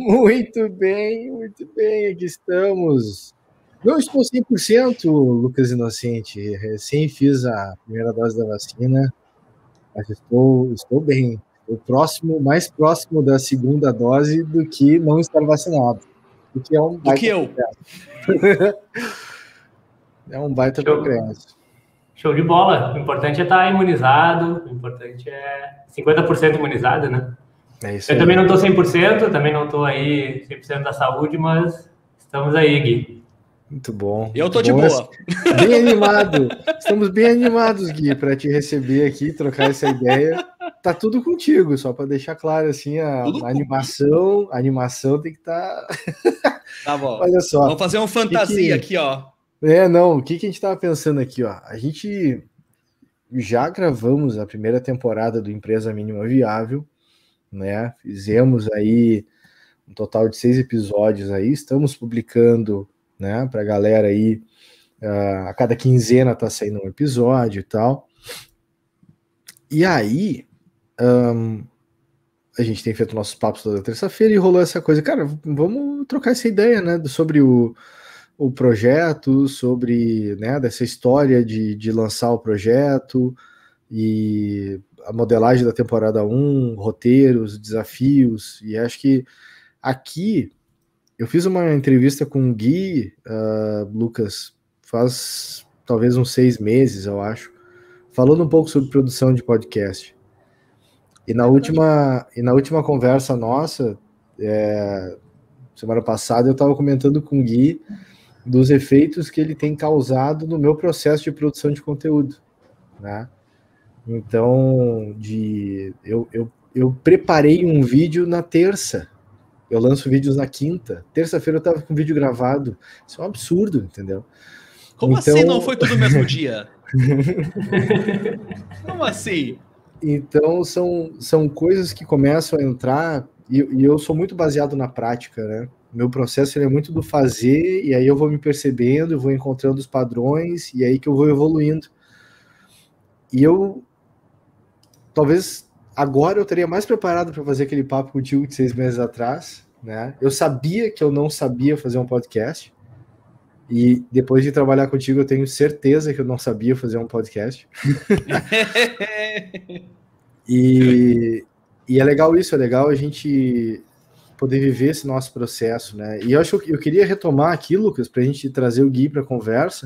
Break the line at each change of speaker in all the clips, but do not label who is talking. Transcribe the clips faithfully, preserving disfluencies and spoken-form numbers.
Muito bem, muito bem, aqui estamos. Não estou cem por cento, Lucas Inocente, recém fiz a primeira dose da vacina, mas estou, estou bem. Estou próximo, mais próximo da segunda dose do que não estar vacinado, o que é um
baita do que eu.
É um baita progresso.
Show de bola. O importante é estar imunizado, o importante é cinquenta por cento imunizado, né?
É isso
eu
aí.
também não estou cem por cento, também não estou aí cem por cento da saúde, mas estamos aí, Gui.
Muito bom.
Eu tô
muito
de
bom.
boa.
Bem animado. Estamos bem animados, Gui, para te receber aqui, trocar essa ideia. Tá tudo contigo, só para deixar claro assim, a, a animação, a animação tem que estar. Tá...
Tá bom.
Olha só.
Vamos fazer uma fantasia
que que...
aqui, ó.
É, não, o que, que a gente tava pensando aqui, ó? A gente já gravamos a primeira temporada do Empresa Mínima Viável, né? Fizemos aí um total de seis episódios aí, estamos publicando, né, pra galera aí, uh, a cada quinzena tá saindo um episódio e tal. E aí, um, a gente tem feito nossos papos toda terça-feira e rolou essa coisa, cara, vamos trocar essa ideia, né, sobre o, o projeto, sobre, né, dessa história de, de lançar o projeto e a modelagem da temporada um, roteiros, desafios, e acho que aqui eu fiz uma entrevista com o Gui, uh, Lucas, faz talvez uns seis meses, eu acho, falando um pouco sobre produção de podcast. E na última, e na última conversa nossa, é, semana passada, eu estava comentando com o Gui dos efeitos que ele tem causado no meu processo de produção de conteúdo, né? Então, de, eu, eu, eu preparei um vídeo na terça, eu lanço vídeos na quinta, terça-feira eu tava com o vídeo gravado, isso é um absurdo, entendeu?
Como
então...
assim não foi tudo no mesmo dia? Como assim?
Então, são, são coisas que começam a entrar, e, e eu sou muito baseado na prática, né? Meu processo ele é muito do fazer, e aí eu vou me percebendo, eu vou encontrando os padrões, e aí que eu vou evoluindo. E eu, talvez, agora eu estaria mais preparado para fazer aquele papo contigo de seis meses atrás, né? Eu sabia que eu não sabia fazer um podcast, e depois de trabalhar contigo eu tenho certeza que eu não sabia fazer um podcast. e, e é legal isso, é legal a gente poder viver esse nosso processo, né? E eu acho que eu queria retomar aqui, Lucas, para a gente trazer o Gui para a conversa,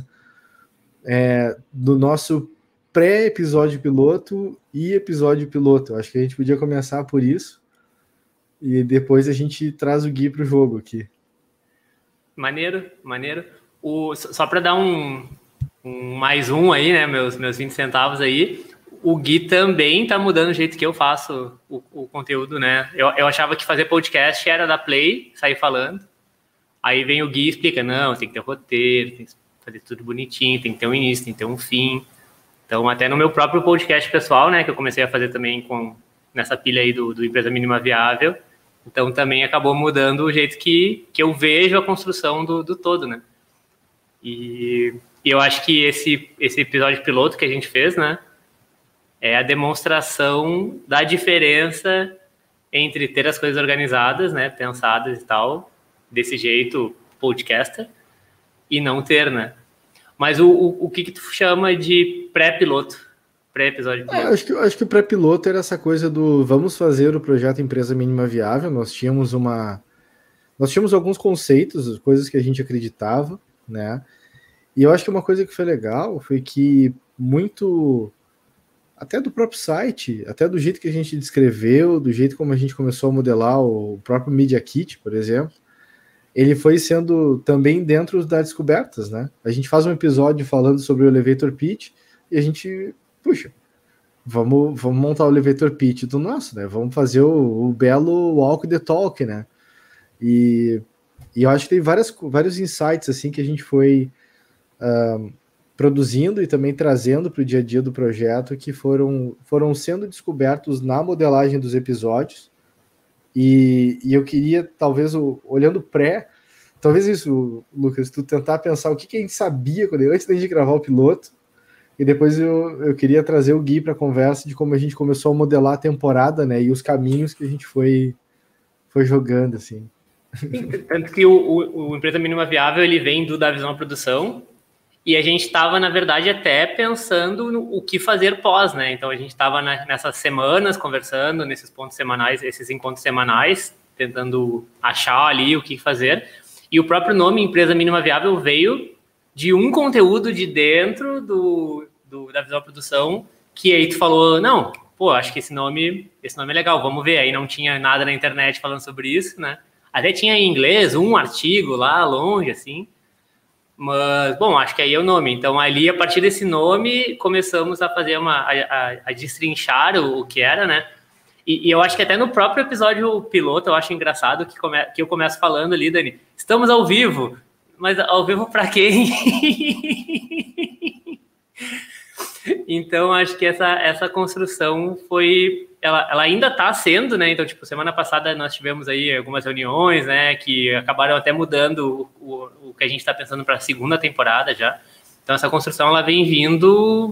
é, do nosso pré-episódio piloto e episódio piloto. Eu acho que a gente podia começar por isso e depois a gente traz o Gui para o jogo aqui.
Maneiro, maneiro. O, só para dar um, um mais um aí, né, meus, meus vinte centavos aí, o Gui também tá mudando o jeito que eu faço o, o conteúdo, né? Eu, eu achava que fazer podcast era dar play, sair falando. Aí vem o Gui e explica, não, tem que ter roteiro, tem que fazer tudo bonitinho, tem que ter um início, tem que ter um fim. Então, até no meu próprio podcast pessoal, né, que eu comecei a fazer também com, nessa pilha aí do, do Empresa Mínima Viável, então também acabou mudando o jeito que, que eu vejo a construção do, do todo, né? E, e eu acho que esse, esse episódio piloto que a gente fez, né, é a demonstração da diferença entre ter as coisas organizadas, né, pensadas e tal, desse jeito, podcaster, e não ter, né? Mas o, o, o que que tu chama de pré-piloto? Pré-episódio piloto?
É, acho que, acho que o pré-piloto era essa coisa do vamos fazer o projeto Empresa Mínima Viável. Nós tínhamos uma... Nós tínhamos alguns conceitos, coisas que a gente acreditava, né? E eu acho que uma coisa que foi legal foi que muito... Até do próprio site, até do jeito que a gente descreveu, do jeito como a gente começou a modelar o próprio Media Kit, por exemplo, ele foi sendo também dentro das descobertas, né? A gente faz um episódio falando sobre o Elevator Pitch e a gente, puxa, vamos, vamos montar o Elevator Pitch do nosso, né? Vamos fazer o, o belo Walk the Talk, né? E, e eu acho que tem várias, vários insights assim que a gente foi uh, produzindo e também trazendo para o dia a dia do projeto que foram, foram sendo descobertos na modelagem dos episódios. E, e eu queria, talvez, o, olhando pré, talvez isso, Lucas, tu tentar pensar o que, que a gente sabia quando, antes da gente gravar o piloto, e depois eu, eu queria trazer o Gui para a conversa de como a gente começou a modelar a temporada, né, e os caminhos que a gente foi, foi jogando, assim.
Tanto que o, o, o Empresa Mínima Viável, ele vem do da Visão à Produção, e a gente estava, na verdade, até pensando no o que fazer pós, né? Então, a gente estava nessas semanas conversando, nesses pontos semanais, esses encontros semanais, tentando achar ali o que fazer. E o próprio nome Empresa Mínima Viável veio de um conteúdo de dentro do, do, da Visão à Produção, que aí tu falou, não, pô, acho que esse nome, esse nome é legal, vamos ver. Aí não tinha nada na internet falando sobre isso, né? Até tinha em inglês um artigo lá longe, assim. Mas, bom, acho que aí é o nome. Então, ali, a partir desse nome, começamos a fazer uma... a, a, a destrinchar o, o que era, né? E, e eu acho que até no próprio episódio piloto, eu acho engraçado que, come, que eu começo falando ali, Dani, estamos ao vivo. Mas ao vivo para quem? Então, acho que essa, essa construção foi... Ela, ela ainda está sendo, né? Então, tipo, semana passada nós tivemos aí algumas reuniões, né? Que acabaram até mudando o, o, o que a gente está pensando para a segunda temporada já. Então, essa construção, ela vem vindo...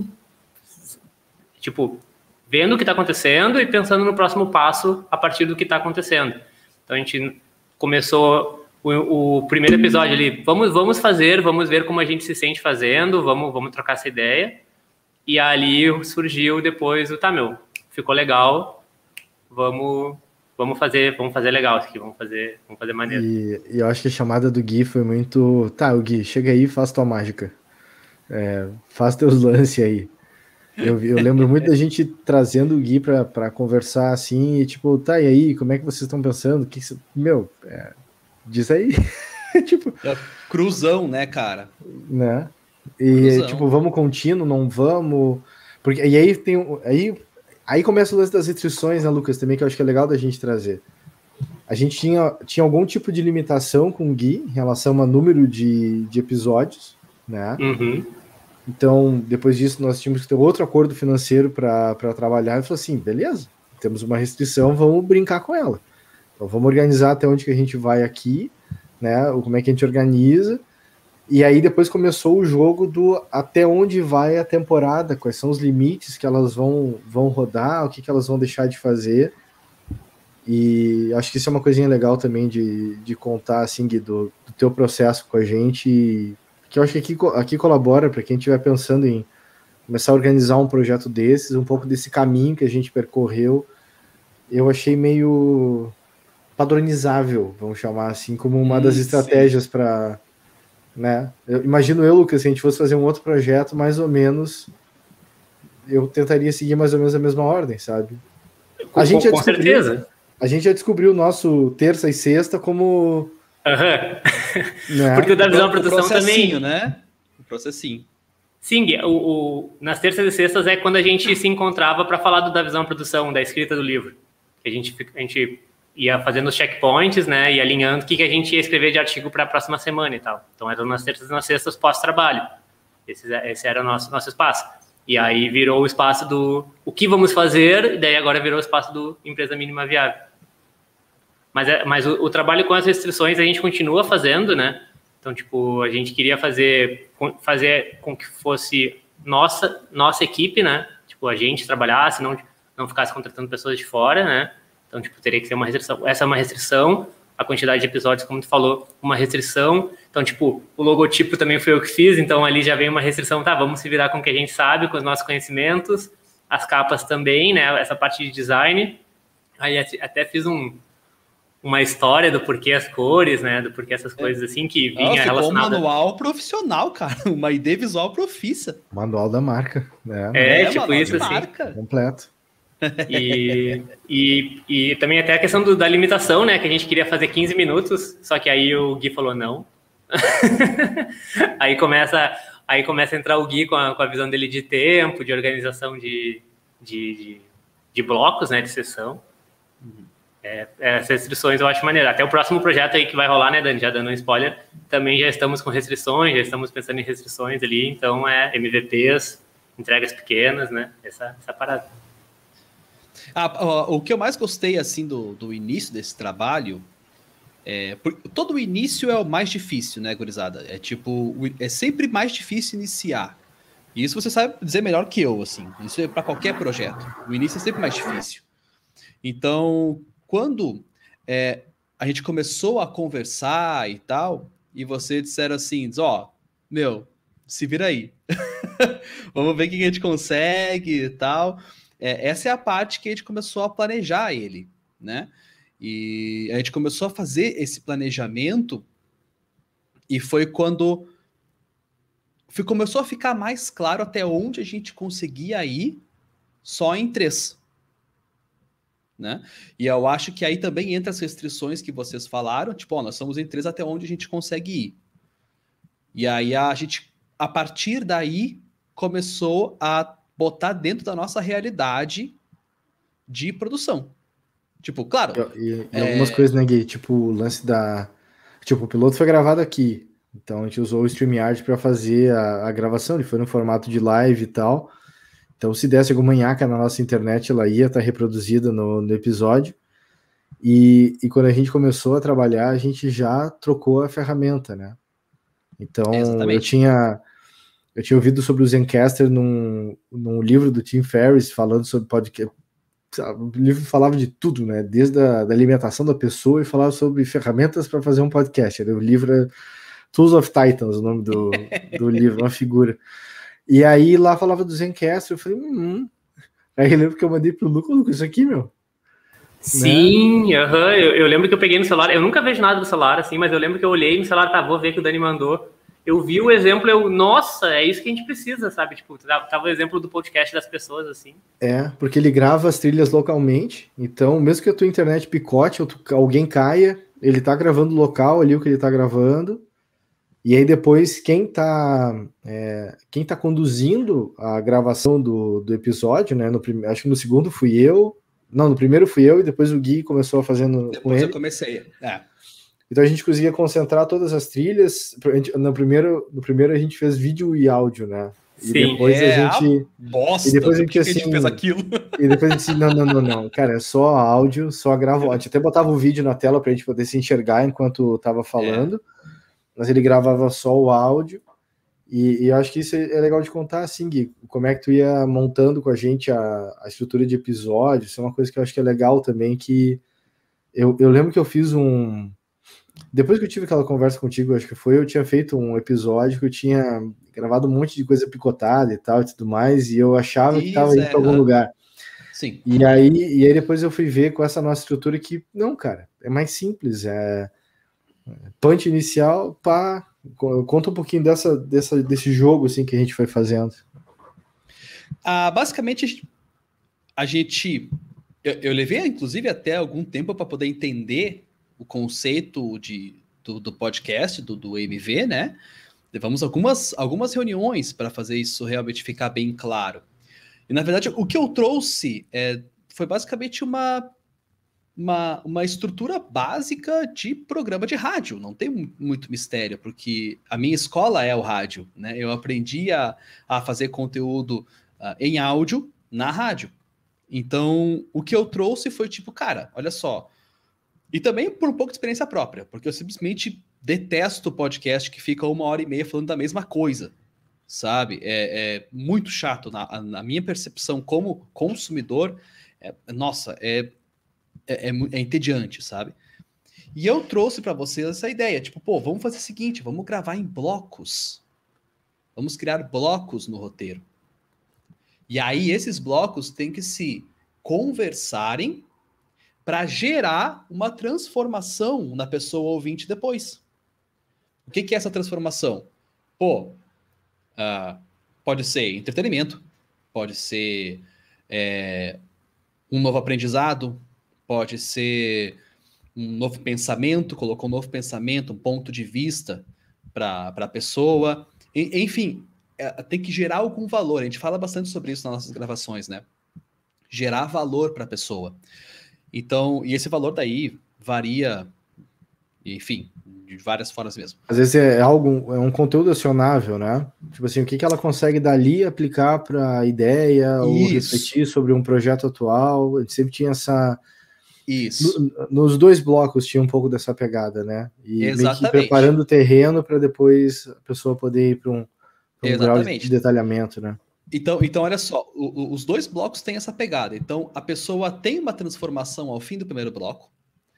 Tipo, vendo o que está acontecendo e pensando no próximo passo a partir do que está acontecendo. Então, a gente começou o, o primeiro episódio ali. Vamos, vamos fazer, vamos ver como a gente se sente fazendo, vamos, vamos trocar essa ideia. E ali surgiu depois o, tá, meu, ficou legal, vamos, vamos fazer, vamos fazer legal isso aqui, vamos fazer, vamos fazer maneiro.
E, e eu acho que a chamada do Gui foi muito, tá, o Gui, chega aí e faz tua mágica, é, faz teus lances aí. Eu, eu lembro muito da gente trazendo o Gui pra, pra conversar assim, e tipo, tá, e aí, como é que vocês estão pensando? Que que cê... Meu, é, diz aí. Tipo,
é cruzão, né, cara?
Né? E cruzão. Tipo, vamos contínuo, não vamos. Porque, e aí tem. Aí, aí começa o lance das restrições, né, Lucas? Também, que eu acho que é legal da gente trazer. A gente tinha, tinha algum tipo de limitação com o Gui em relação a número de, de episódios, né?
Uhum.
Então, depois disso, nós tínhamos que ter outro acordo financeiro para trabalhar. E falou assim: beleza, temos uma restrição, vamos brincar com ela. Então, vamos organizar até onde que a gente vai aqui, né? Como é que a gente organiza. E aí depois começou o jogo do até onde vai a temporada, quais são os limites que elas vão, vão rodar, o que, que elas vão deixar de fazer. E acho que isso é uma coisinha legal também de, de contar, assim, Gui, do, do teu processo com a gente, que eu acho que aqui, aqui colabora para quem estiver pensando em começar a organizar um projeto desses, um pouco desse caminho que a gente percorreu. Eu achei meio padronizável, vamos chamar assim, como uma hum, das estratégias para... Né? Eu imagino eu, Lucas, se a gente fosse fazer um outro projeto, mais ou menos, eu tentaria seguir mais ou menos a mesma ordem, sabe?
Com, a gente com, já com certeza.
A gente já descobriu o nosso terça e sexta como...
Uhum. Né? Porque o da Visão à Produção também...
né? O processinho.
Sim, o, o, nas terças e sextas é quando a gente se encontrava para falar do da Visão à Produção, da escrita do livro. A gente... A gente ia fazendo os checkpoints, né, e alinhando o que, que a gente ia escrever de artigo para a próxima semana e tal. Então, eram nas terças e nas sextas pós-trabalho. Esse, esse era o nosso, nosso espaço. E aí virou o espaço do o que vamos fazer, e daí agora virou o espaço do Empresa Mínima Viável. Mas, é, mas o, o trabalho com as restrições a gente continua fazendo, né? Então, tipo, a gente queria fazer, fazer com que fosse nossa, nossa equipe, né? Tipo, a gente trabalhasse, não, não ficasse contratando pessoas de fora, né? Então, tipo, teria que ser uma restrição. Essa é uma restrição, a quantidade de episódios, como tu falou, uma restrição. Então, tipo, o logotipo também foi eu que fiz, então ali já vem uma restrição, tá, vamos se virar com o que a gente sabe, com os nossos conhecimentos, as capas também, né, essa parte de design. Aí até fiz um, uma história do porquê as cores, né, do porquê essas coisas assim, que vinha relacionada...
Ficou um manual profissional, cara, uma I D visual profissa.
Manual da marca, né?
É, é tipo isso, assim.
Marca. Completo.
E, e, e também até a questão do, da limitação, né? Que a gente queria fazer quinze minutos, só que aí o Gui falou não. aí, começa, aí começa a entrar o Gui com a, com a visão dele de tempo, de organização de, de, de, de blocos, né? De sessão. É, essas restrições eu acho maneiro. Até o próximo projeto aí que vai rolar, né, Dani? Já dando um spoiler, também já estamos com restrições, já estamos pensando em restrições ali. Então, é M V Ps, entregas pequenas, né? Essa, essa parada.
Ah, o que eu mais gostei assim do, do início desse trabalho é, todo o início é o mais difícil, né, gurizada? É tipo, é sempre mais difícil iniciar. E isso você sabe dizer melhor que eu, assim. Isso é para qualquer projeto. O início é sempre mais difícil. Então, quando é, a gente começou a conversar e tal, e você disseram assim, ó, oh, meu, se vira aí. Vamos ver o que a gente consegue e tal. É, essa é a parte que a gente começou a planejar ele, né? E a gente começou a fazer esse planejamento e foi quando foi, começou a ficar mais claro até onde a gente conseguia ir só em três. Né? E eu acho que aí também entra as restrições que vocês falaram, tipo, ó, nós somos em três até onde a gente consegue ir. E aí a gente, a partir daí, começou a botar dentro da nossa realidade de produção. Tipo, claro...
E, e
é...
algumas coisas, né, Gui? Tipo, o lance da... Tipo, o piloto foi gravado aqui, então a gente usou o StreamYard para fazer a, a gravação, ele foi no formato de live e tal. Então, se desse alguma nhaca na nossa internet, ela ia estar reproduzida no, no episódio. E, e quando a gente começou a trabalhar, a gente já trocou a ferramenta, né? Então, Exatamente. eu tinha eu tinha ouvido sobre o Zencastr num, num livro do Tim Ferriss, falando sobre podcast. O livro falava de tudo, né? Desde a da alimentação da pessoa e falava sobre ferramentas para fazer um podcast. O livro é Tools of Titans, o nome do, do livro, uma figura. E aí lá falava do Zencastr, eu falei, hum. Aí eu lembro que eu mandei pro Lucas, Lucas, isso aqui, meu.
Sim, né? uh-huh. eu, eu lembro que eu peguei no celular, eu nunca vejo nada do celular, assim, mas eu lembro que eu olhei no celular, tá, vou ver que o Dani mandou. Eu vi o exemplo, eu, nossa, é isso que a gente precisa, sabe? Tipo, tava o exemplo do podcast das pessoas, assim.
É, porque ele grava as trilhas localmente, então, mesmo que a tua internet picote, ou tu, alguém caia, ele tá gravando local ali o que ele tá gravando. E aí depois quem tá, é, quem tá conduzindo a gravação do, do episódio, né? No prim... Acho que no segundo fui eu. Não, no primeiro fui eu e depois o Gui começou a fazendo
depois
com ele.
eu comecei, é.
Então a gente conseguia concentrar todas as trilhas. No primeiro, no primeiro a gente fez vídeo e áudio, né? E
Sim,
depois
é
a gente.
Bosta,
e depois a
gente,
gente,
assim,
assim,
a gente fez aquilo.
E depois a gente disse, não, não, não, não. Cara, é só áudio, só gravo. A gente até botava o vídeo na tela pra gente poder se enxergar enquanto tava falando. É. Mas ele gravava só o áudio, e, e eu acho que isso é legal de contar, assim, Gui, como é que tu ia montando com a gente a, a estrutura de episódio. Isso é uma coisa que eu acho que é legal também, que eu, eu lembro que eu fiz um... Depois que eu tive aquela conversa contigo, acho que foi, eu tinha feito um episódio que eu tinha gravado um monte de coisa picotada e tal, e tudo mais, e eu achava isso, que estava indo é, para algum uh... lugar.
Sim.
E aí, e aí depois eu fui ver com essa nossa estrutura que, não, cara, é mais simples, é... punch inicial, pá, conta um pouquinho dessa, dessa, desse jogo assim que a gente foi fazendo.
Ah, basicamente, a gente, eu, eu levei inclusive até algum tempo para poder entender o conceito de, do, do podcast, do, do M V, né? Levamos algumas, algumas reuniões para fazer isso realmente ficar bem claro. E na verdade, o que eu trouxe é, foi basicamente uma Uma, uma estrutura básica de programa de rádio, não tem muito mistério, porque a minha escola é o rádio, né? Eu aprendi a, a fazer conteúdo uh, em áudio na rádio. Então, o que eu trouxe foi tipo, cara, olha só. E também por um pouco de experiência própria, porque eu simplesmente detesto podcast que fica uma hora e meia falando da mesma coisa, sabe? É, é muito chato. Na, na minha percepção como consumidor, é, nossa, é... É, é, é entediante, sabe? E eu trouxe para vocês essa ideia, tipo, pô, vamos fazer o seguinte, vamos gravar em blocos. Vamos criar blocos no roteiro. E aí esses blocos têm que se conversarem para gerar uma transformação na pessoa ouvinte depois. O que, que é essa transformação? Pô, uh, pode ser entretenimento, pode ser é, um novo aprendizado, pode ser um novo pensamento, colocou um novo pensamento, um ponto de vista para a pessoa. E, enfim, é, tem que gerar algum valor. A gente fala bastante sobre isso nas nossas gravações, né? Gerar valor para a pessoa. Então, e esse valor daí varia, enfim, de várias formas mesmo.
Às vezes é algo, é um conteúdo acionável, né? Tipo assim, o que, que ela consegue dali aplicar para a ideia, isso. Ou refletir sobre um projeto atual. A gente sempre tinha essa...
Isso.
No, nos dois blocos tinha um pouco dessa pegada, né? E
Exatamente.
meio que preparando o terreno para depois a pessoa poder ir para um, pra um grau de detalhamento, né?
Então, então olha só, o, o, os dois blocos têm essa pegada. Então, a pessoa tem uma transformação ao fim do primeiro bloco,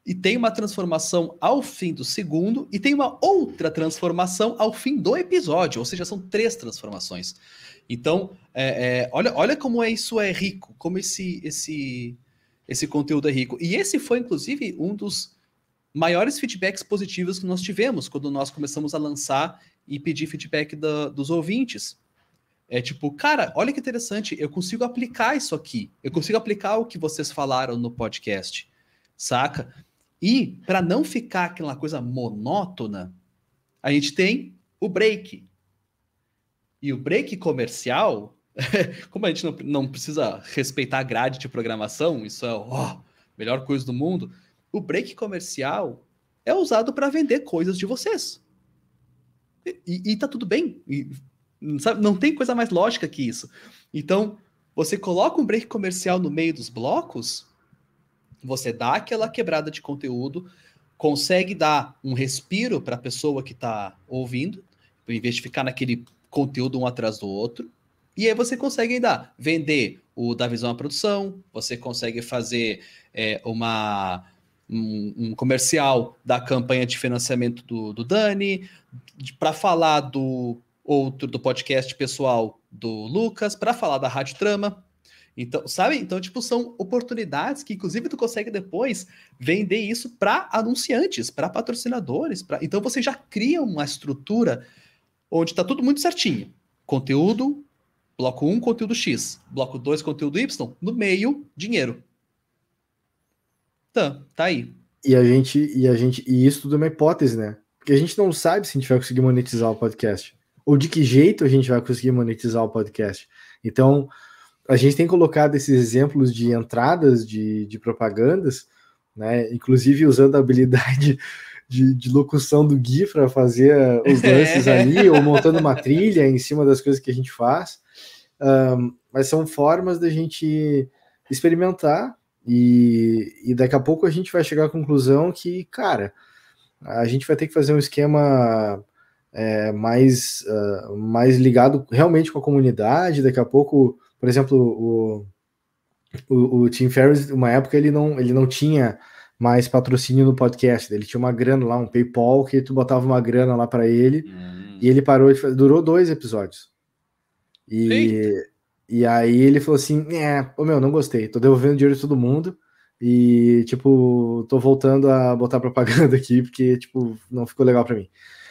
e tem uma transformação ao fim do segundo, e tem uma outra transformação ao fim do episódio, ou seja, são três transformações. Então, é, é, olha, olha como é, isso é rico, como esse, esse, esse conteúdo é rico. E esse foi, inclusive, um dos maiores feedbacks positivos que nós tivemos quando nós começamos a lançar e pedir feedback da, dos ouvintes. É tipo, cara, olha que interessante, eu consigo aplicar isso aqui, eu consigo aplicar o que vocês falaram no podcast, saca? E, para não ficar aquela coisa monótona, a gente tem o break. E o break comercial, como a gente não, não precisa respeitar a grade de programação, isso é a oh, melhor coisa do mundo, o break comercial é usado para vender coisas de vocês. E, e, e tá tudo bem. E, sabe, não tem coisa mais lógica que isso. Então, você coloca um break comercial no meio dos blocos, você dá aquela quebrada de conteúdo, consegue dar um respiro para a pessoa que está ouvindo, em vez de ficar naquele conteúdo um atrás do outro, e aí você consegue ainda vender o da Visão à Produção, você consegue fazer é, uma, um, um comercial da campanha de financiamento do, do Dani, para falar do outro do podcast pessoal do Lucas, para falar da Rádio Trama. Então, sabe? Então, tipo, são oportunidades que, inclusive, tu consegue depois vender isso para anunciantes, para patrocinadores. Pra... Então, você já cria uma estrutura onde está tudo muito certinho. Conteúdo, bloco um, conteúdo X. Bloco dois, conteúdo Y. No meio, dinheiro. Então, tá aí.
E a gente, e a gente, e isso tudo é uma hipótese, né? Porque a gente não sabe se a gente vai conseguir monetizar o podcast. Ou de que jeito a gente vai conseguir monetizar o podcast. Então, a gente tem colocado esses exemplos de entradas de, de propagandas, né? Inclusive usando a habilidade de, de locução do Gui para fazer os lances ali, ou montando uma trilha em cima das coisas que a gente faz. Um, mas são formas da gente experimentar e, e daqui a pouco a gente vai chegar à conclusão que, cara, a gente vai ter que fazer um esquema é, mais, uh, mais ligado realmente com a comunidade. Daqui a pouco, por exemplo, o, o, o Tim Ferriss, uma época, ele não, ele não tinha mais patrocínio no podcast. Ele tinha uma grana lá, um PayPal, que tu botava uma grana lá para ele, hum. e ele parou de fazer, durou dois episódios. E, e aí ele falou assim, é, ô meu, não gostei, tô devolvendo dinheiro de todo mundo, e, tipo, tô voltando a botar propaganda aqui, porque, tipo, não ficou legal para mim.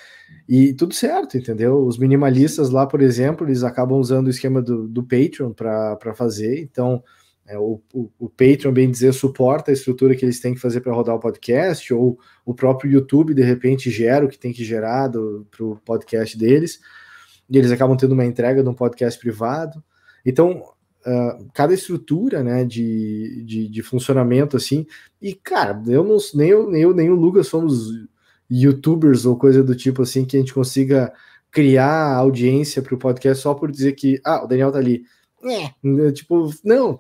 E tudo certo, entendeu? Os minimalistas lá, por exemplo, eles acabam usando o esquema do, do Patreon para fazer. Então, é, o, o, o Patreon, bem dizer, suporta a estrutura que eles têm que fazer para rodar o podcast, ou o próprio YouTube, de repente, gera o que tem que gerar para o podcast deles, e eles acabam tendo uma entrega de um podcast privado. Então, uh, cada estrutura, né, de, de, de funcionamento, assim, e, cara, eu não, nem, eu, nem eu nem o Lucas somos youtubers ou coisa do tipo assim, que a gente consiga criar audiência para o podcast só por dizer que, ah, o Daniel tá ali. É. Tipo, não.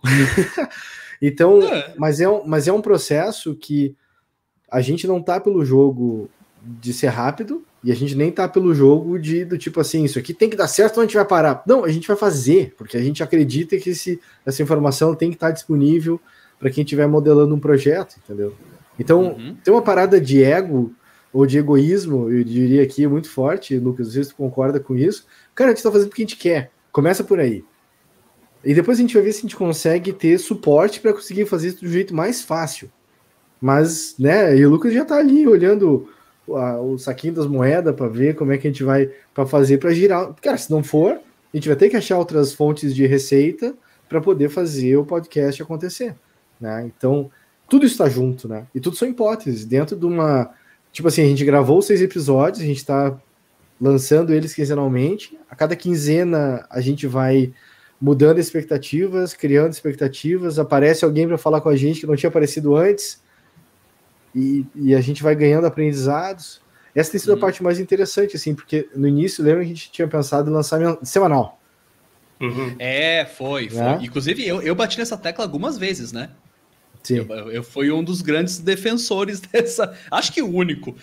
Então, é. Mas, é um, mas é um processo que a gente não tá pelo jogo de ser rápido e a gente nem tá pelo jogo de, do tipo assim, isso aqui tem que dar certo ou a gente vai parar. Não, a gente vai fazer, porque a gente acredita que esse, essa informação tem que estar disponível para quem estiver modelando um projeto, entendeu? Então, uhum. Tem uma parada de ego ou de egoísmo, eu diria aqui, muito forte, Lucas, não sei se tu concorda com isso. Cara, a gente tá fazendo porque a gente quer. Começa por aí. E depois a gente vai ver se a gente consegue ter suporte para conseguir fazer isso do jeito mais fácil. Mas, né, e o Lucas já tá ali olhando a, o saquinho das moedas para ver como é que a gente vai para fazer para girar. Cara, se não for, a gente vai ter que achar outras fontes de receita para poder fazer o podcast acontecer, né? Então, tudo está junto, né? E tudo são hipóteses dentro de uma... Tipo assim, a gente gravou seis episódios, a gente está lançando eles quinzenalmente. A cada quinzena a gente vai mudando expectativas, criando expectativas. Aparece alguém para falar com a gente que não tinha aparecido antes. E, e a gente vai ganhando aprendizados. Essa tem sido uhum. a parte mais interessante, assim, porque no início, lembra que a gente tinha pensado em lançar semanal.
Uhum. É, foi. foi. É? Inclusive, eu, eu bati nessa tecla algumas vezes, né? Sim. Eu, eu fui um dos grandes defensores dessa. Acho que o único.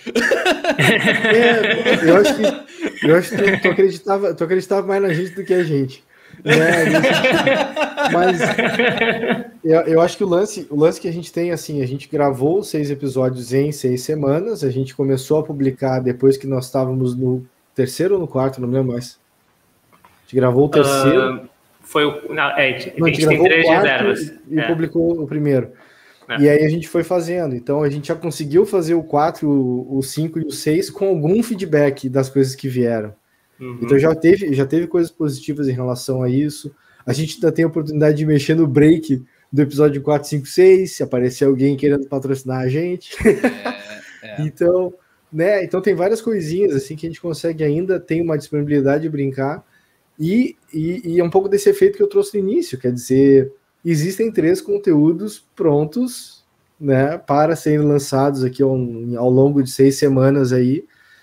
É, eu acho que, eu acho que tu, tu, acreditava, tu acreditava mais na gente do que a gente. É, gente... Mas eu, eu acho que o lance, o lance que a gente tem, assim, a gente gravou seis episódios em seis semanas, a gente começou a publicar depois que nós estávamos no terceiro ou no quarto, não me lembro mais. A gente gravou o terceiro. Uh,
foi o. Não, é, a gente,
não, a gente
tem três
reservas. E é. publicou o primeiro. É. E aí a gente foi fazendo. Então a gente já conseguiu fazer o quatro, o cinco e o seis com algum feedback das coisas que vieram. Uhum. Então já teve, já teve coisas positivas em relação a isso. A gente ainda tem a oportunidade de mexer no break do episódio quatro, cinco, seis, se aparecer alguém querendo patrocinar a gente. É, é. Então, né? Então tem várias coisinhas assim que a gente consegue ainda ter uma disponibilidade de brincar. E, e, e é um pouco desse efeito que eu trouxe no início, quer dizer, existem três conteúdos prontos, né, para serem lançados aqui ao, ao longo de seis semanas aí,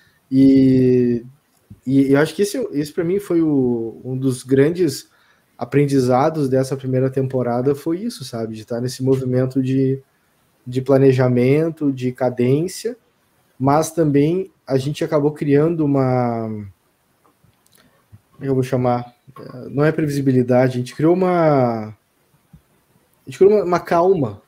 e, e eu acho que esse, esse para mim foi o, um dos grandes aprendizados dessa primeira temporada, foi isso, sabe, de estar nesse movimento de, de planejamento, de cadência, mas também a gente acabou criando uma... eu vou chamar, não é previsibilidade, a gente criou uma a gente criou uma, uma calma.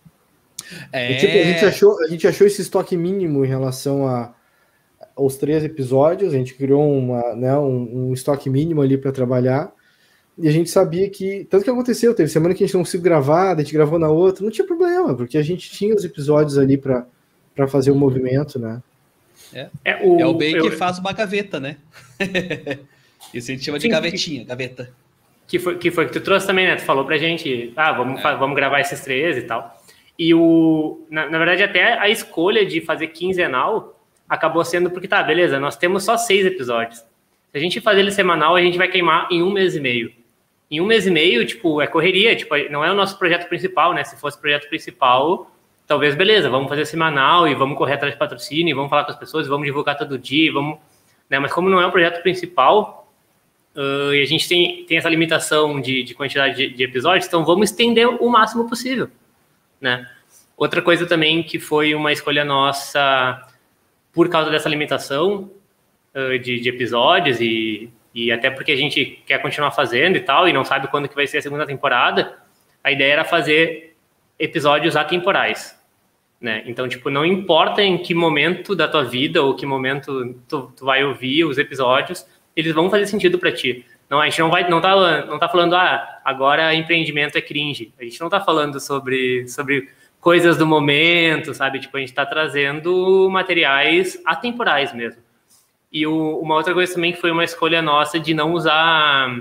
É... Tipo, a, gente achou, a gente achou esse estoque mínimo em relação a, aos três episódios, a gente criou uma, né, um, um estoque mínimo ali para trabalhar, e a gente sabia que, tanto que aconteceu, teve semana que a gente não conseguiu gravar, a gente gravou na outra, não tinha problema, porque a gente tinha os episódios ali para fazer o movimento, né?
É, é o, é o bem eu... que faz uma gaveta, né? Isso a gente chama de Sim, gavetinha, que, gaveta.
Que foi, que foi que tu trouxe também, né? Tu falou pra gente, ah, vamos, é. vamos gravar esses três e tal. E o, na, na verdade, até a escolha de fazer quinzenal acabou sendo porque, tá, beleza, nós temos só seis episódios. Se a gente fazer ele semanal, a gente vai queimar em um mês e meio. Em um mês e meio, tipo, é correria, tipo, não é o nosso projeto principal, né? Se fosse o projeto principal, talvez, beleza, vamos fazer semanal e vamos correr atrás de patrocínio, e vamos falar com as pessoas, vamos divulgar todo dia, vamos... Né? Mas como não é o projeto principal... Uh, e a gente tem, tem essa limitação de, de quantidade de, de episódios, então vamos estender o máximo possível, né? Outra coisa também que foi uma escolha nossa por causa dessa limitação uh, de, de episódios e, e até porque a gente quer continuar fazendo e tal, e não sabe quando que vai ser a segunda temporada, a ideia era fazer episódios atemporais, né? Então, tipo, não importa em que momento da tua vida ou que momento tu, tu vai ouvir os episódios, eles vão fazer sentido para ti. Não, a gente não vai, não tá, não tá falando, ah, agora empreendimento é cringe. A gente não tá falando sobre, sobre coisas do momento, sabe? Tipo, a gente tá trazendo materiais atemporais mesmo. E o, uma outra coisa também que foi uma escolha nossa de não usar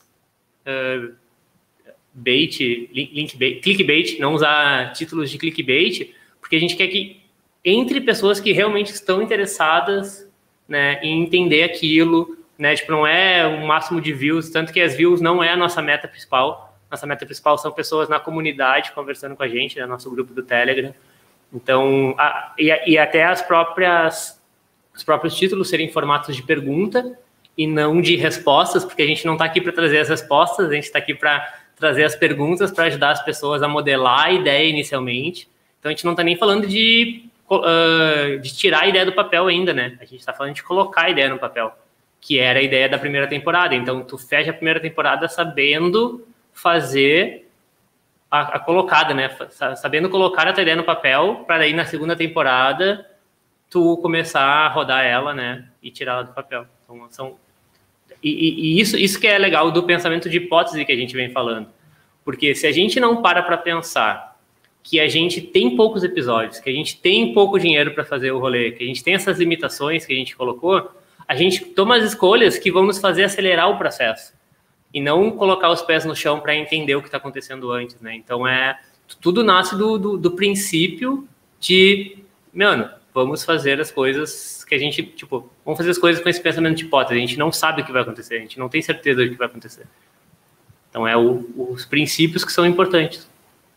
uh, bait, link bait, clickbait, não usar títulos de clickbait, porque a gente quer que entre pessoas que realmente estão interessadas, né, em entender aquilo, né, tipo, não é o máximo de views, tanto que as views não é a nossa meta principal. Nossa meta principal são pessoas na comunidade conversando com a gente, né, nosso grupo do Telegram. Então, a, e, e até as próprias, os próprios títulos serem formatos de pergunta e não de respostas, porque a gente não está aqui para trazer as respostas, a gente está aqui para trazer as perguntas para ajudar as pessoas a modelar a ideia inicialmente. Então, a gente não está nem falando de, uh, de tirar a ideia do papel ainda, né? A gente está falando de colocar a ideia no papel, que era a ideia da primeira temporada. Então, tu fecha a primeira temporada sabendo fazer a, a colocada, né? Sabendo colocar a tua ideia no papel, para daí, na segunda temporada, tu começar a rodar ela, né? E tirar ela do papel. Então, são... E, e, e isso, isso que é legal do pensamento de hipótese que a gente vem falando. Porque se a gente não para para pensar que a gente tem poucos episódios, que a gente tem pouco dinheiro para fazer o rolê, que a gente tem essas limitações que a gente colocou, a gente toma as escolhas que vão nos fazer acelerar o processo e não colocar os pés no chão para entender o que está acontecendo antes, né? Então, é, tudo nasce do, do, do princípio de, mano, vamos fazer as coisas que a gente, tipo, vamos fazer as coisas com esse pensamento de hipótese. A gente não sabe o que vai acontecer, a gente não tem certeza do que vai acontecer. Então, é o, os princípios que são importantes.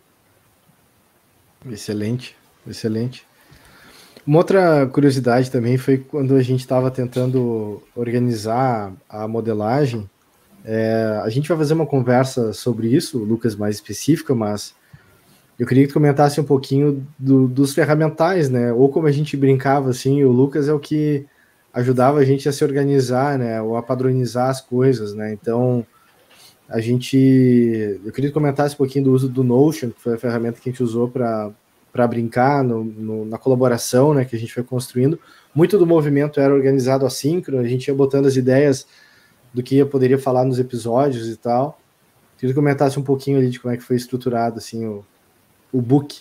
Excelente, excelente. Uma outra curiosidade também foi quando a gente estava tentando organizar a modelagem. É, a gente vai fazer uma conversa sobre isso, Lucas, mais específica, mas eu queria que tu comentasse um pouquinho do, dos ferramentais, né? Ou como a gente brincava, assim, o Lucas é o que ajudava a gente a se organizar, né? Ou a padronizar as coisas, né? Então, a gente... Eu queria que comentasse um pouquinho do uso do Notion, que foi a ferramenta que a gente usou para para brincar no, no, na colaboração, né, que a gente foi construindo. Muito do movimento era organizado assíncrono, a gente ia botando as ideias do que eu poderia falar nos episódios e tal. Queria que comentasse um pouquinho ali de como é que foi estruturado assim, o, o book.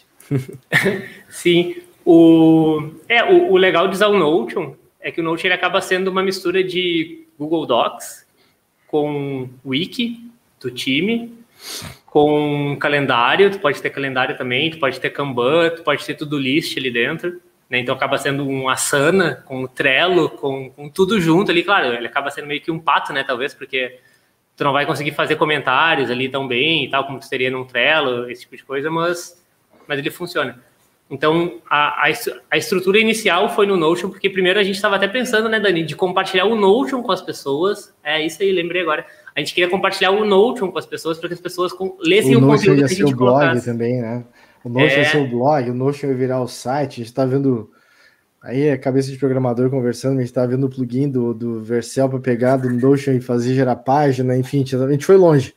Sim, o, é, o, o legal de usar o Notion é que o Notion ele acaba sendo uma mistura de Google Docs com Wiki do time, com calendário, tu pode ter calendário também, tu pode ter Kanban, tu pode ter to-do list ali dentro, né? Então acaba sendo um Asana, com o Trello, com, com tudo junto ali, claro, ele acaba sendo meio que um pato, né, talvez, porque tu não vai conseguir fazer comentários ali tão bem e tal, como tu teria num Trello, esse tipo de coisa, mas, mas ele funciona. Então, a, a, a estrutura inicial foi no Notion, porque primeiro a gente estava até pensando, né, Dani, de compartilhar o Notion com as pessoas. É isso aí, lembrei agora. A gente queria compartilhar o Notion com as pessoas, para que as pessoas lessem o, o conteúdo que a gente
colocasse. O Notion ia ser o blog
colocasse.
também, né? O Notion
é...
ia ser o blog, o Notion ia virar o site. A gente está vendo... Aí a cabeça de programador conversando, a gente estava vendo o plugin do, do Vercel para pegar do Notion e fazer gerar página, enfim, a gente foi longe.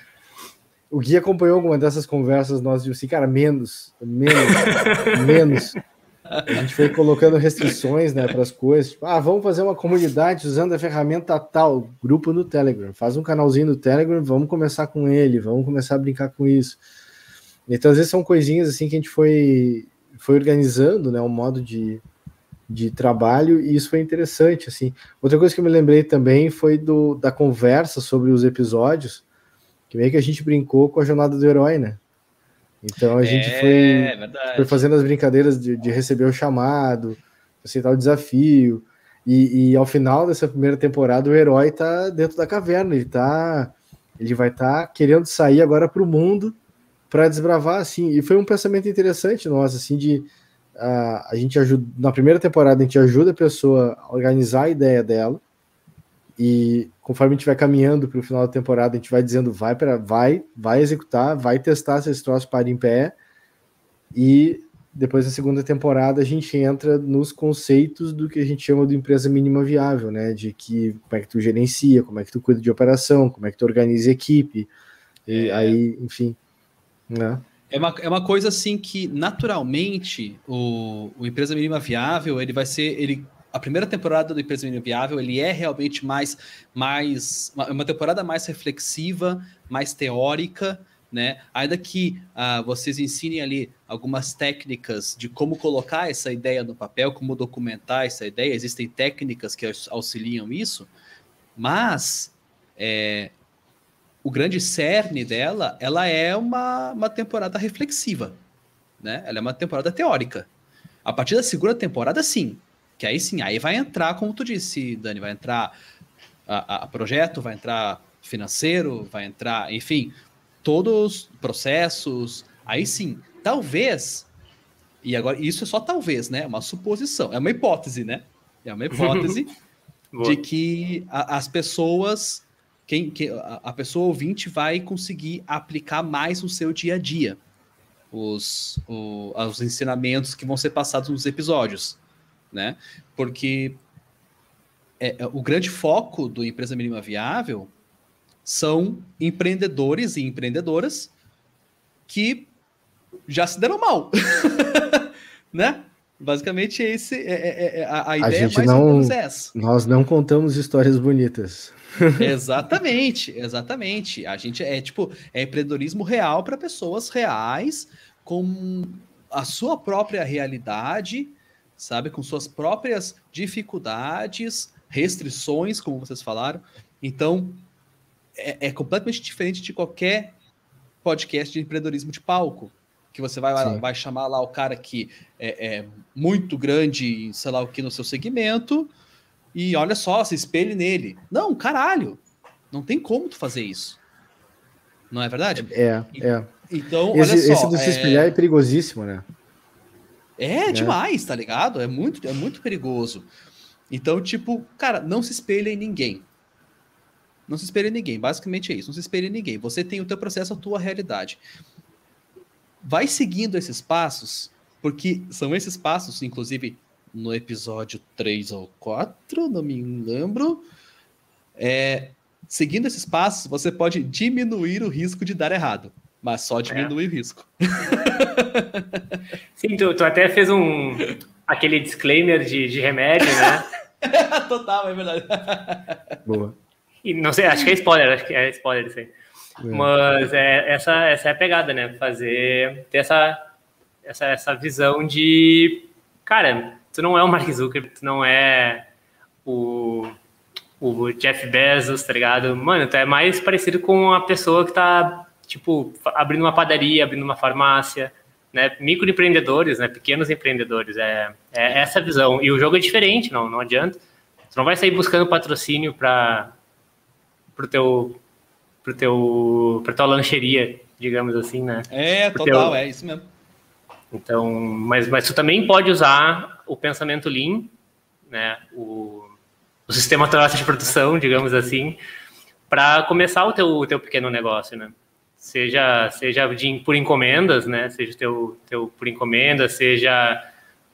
O Gui acompanhou alguma dessas conversas, nós dizíamos assim, cara, menos, menos, menos. A gente foi colocando restrições, né, para as coisas. Tipo, ah, vamos fazer uma comunidade usando a ferramenta tal, grupo no Telegram. Faz um canalzinho no Telegram, vamos começar com ele, vamos começar a brincar com isso. Então, às vezes, são coisinhas assim que a gente foi, foi organizando, né, um modo de, de trabalho, e isso foi interessante, assim. Outra coisa que eu me lembrei também foi do, da conversa sobre os episódios, que meio que a gente brincou com a jornada do herói, né? Então a gente
é,
foi,
verdade.
foi fazendo as brincadeiras de, de receber o chamado, aceitar o desafio, e, e ao final dessa primeira temporada o herói tá dentro da caverna, ele tá, ele vai estar tá querendo sair agora para o mundo para desbravar, assim, e foi um pensamento interessante nosso, assim, de uh, a gente ajuda, na primeira temporada a gente ajuda a pessoa a organizar a ideia dela, e conforme a gente vai caminhando para o final da temporada, a gente vai dizendo, vai, pra, vai, vai executar, vai testar se esse troço para em pé, e depois da segunda temporada a gente entra nos conceitos do que a gente chama de empresa mínima viável, né, de que, como é que tu gerencia, como é que tu cuida de operação, como é que tu organiza equipe, e é. aí, enfim, né.
É uma, é uma coisa assim que, naturalmente, o, o empresa mínima viável, ele vai ser... ele A primeira temporada do Empresa Mínima Viável, ele é realmente mais, mais uma, uma temporada mais reflexiva, mais teórica, né? Ainda que uh, vocês ensinem ali algumas técnicas de como colocar essa ideia no papel, como documentar essa ideia, existem técnicas que auxiliam isso, mas é, o grande cerne dela, ela é uma, uma temporada reflexiva, né? Ela é uma temporada teórica. A partir da segunda temporada, sim, que aí sim, aí vai entrar, como tu disse, Dani, vai entrar a, a projeto, vai entrar financeiro, vai entrar, enfim, todos os processos, aí sim, talvez, e agora isso é só talvez, né, uma suposição, é uma hipótese, né, é uma hipótese de que a, as pessoas, quem, que, a, a pessoa ouvinte vai conseguir aplicar mais no seu dia a dia, os, o, os ensinamentos que vão ser passados nos episódios, né? Porque é, é, o grande foco do Empresa Mínima Viável são empreendedores e empreendedoras que já se deram mal, né? Basicamente esse é, é, é a, a ideia
a gente
mais
não,
ou menos é essa.
Nós não contamos histórias bonitas.
Exatamente, exatamente. A gente é tipo é empreendedorismo real para pessoas reais com a sua própria realidade, sabe, com suas próprias dificuldades, restrições, como vocês falaram. Então, é, é completamente diferente de qualquer podcast de empreendedorismo de palco, que você vai, vai chamar lá o cara que é, é muito grande, sei lá o que, no seu segmento, e olha só, se espelhe nele. Não, caralho, não tem como tu fazer isso. Não é verdade?
É, é.
Então,
esse,
olha só.
Esse do se espelhar é, é perigosíssimo, né?
É, é demais, tá ligado? É muito, é muito perigoso. Então, tipo, cara, não se espelha em ninguém. Não se espelha em ninguém. Basicamente é isso. Não se espelha em ninguém. Você tem o teu processo, a tua realidade. Vai seguindo esses passos, porque são esses passos, inclusive no episódio três ou quatro, não me lembro, é, seguindo esses passos, você pode diminuir o risco de dar errado, mas só diminuir é. o risco.
Sim, tu, tu até fez um aquele disclaimer de, de remédio, né?
Total, é verdade.
Boa.
E não sei, acho que é spoiler, acho que é spoiler isso aí. É. Mas é, essa, essa é a pegada, né? Fazer, ter essa, essa, essa visão de, cara, tu não é o Mark Zuckerberg, tu não é o, o Jeff Bezos, tá ligado? Mano, tu é mais parecido com a pessoa que tá, tipo, abrindo uma padaria, abrindo uma farmácia, né? Microempreendedores, né? Pequenos empreendedores, é, é essa visão. E o jogo é diferente, não, não adianta. Tu não vai sair buscando patrocínio para pro teu pro teu pra tua lancheria, digamos assim, né?
É, pro total, teu... é isso mesmo.
Então, mas mas tu também pode usar o pensamento Lean, né? O, o sistema Toyota de produção, digamos assim, para começar o teu o teu pequeno negócio, né? Seja seja de, por encomendas, né? Seja teu teu por encomenda, seja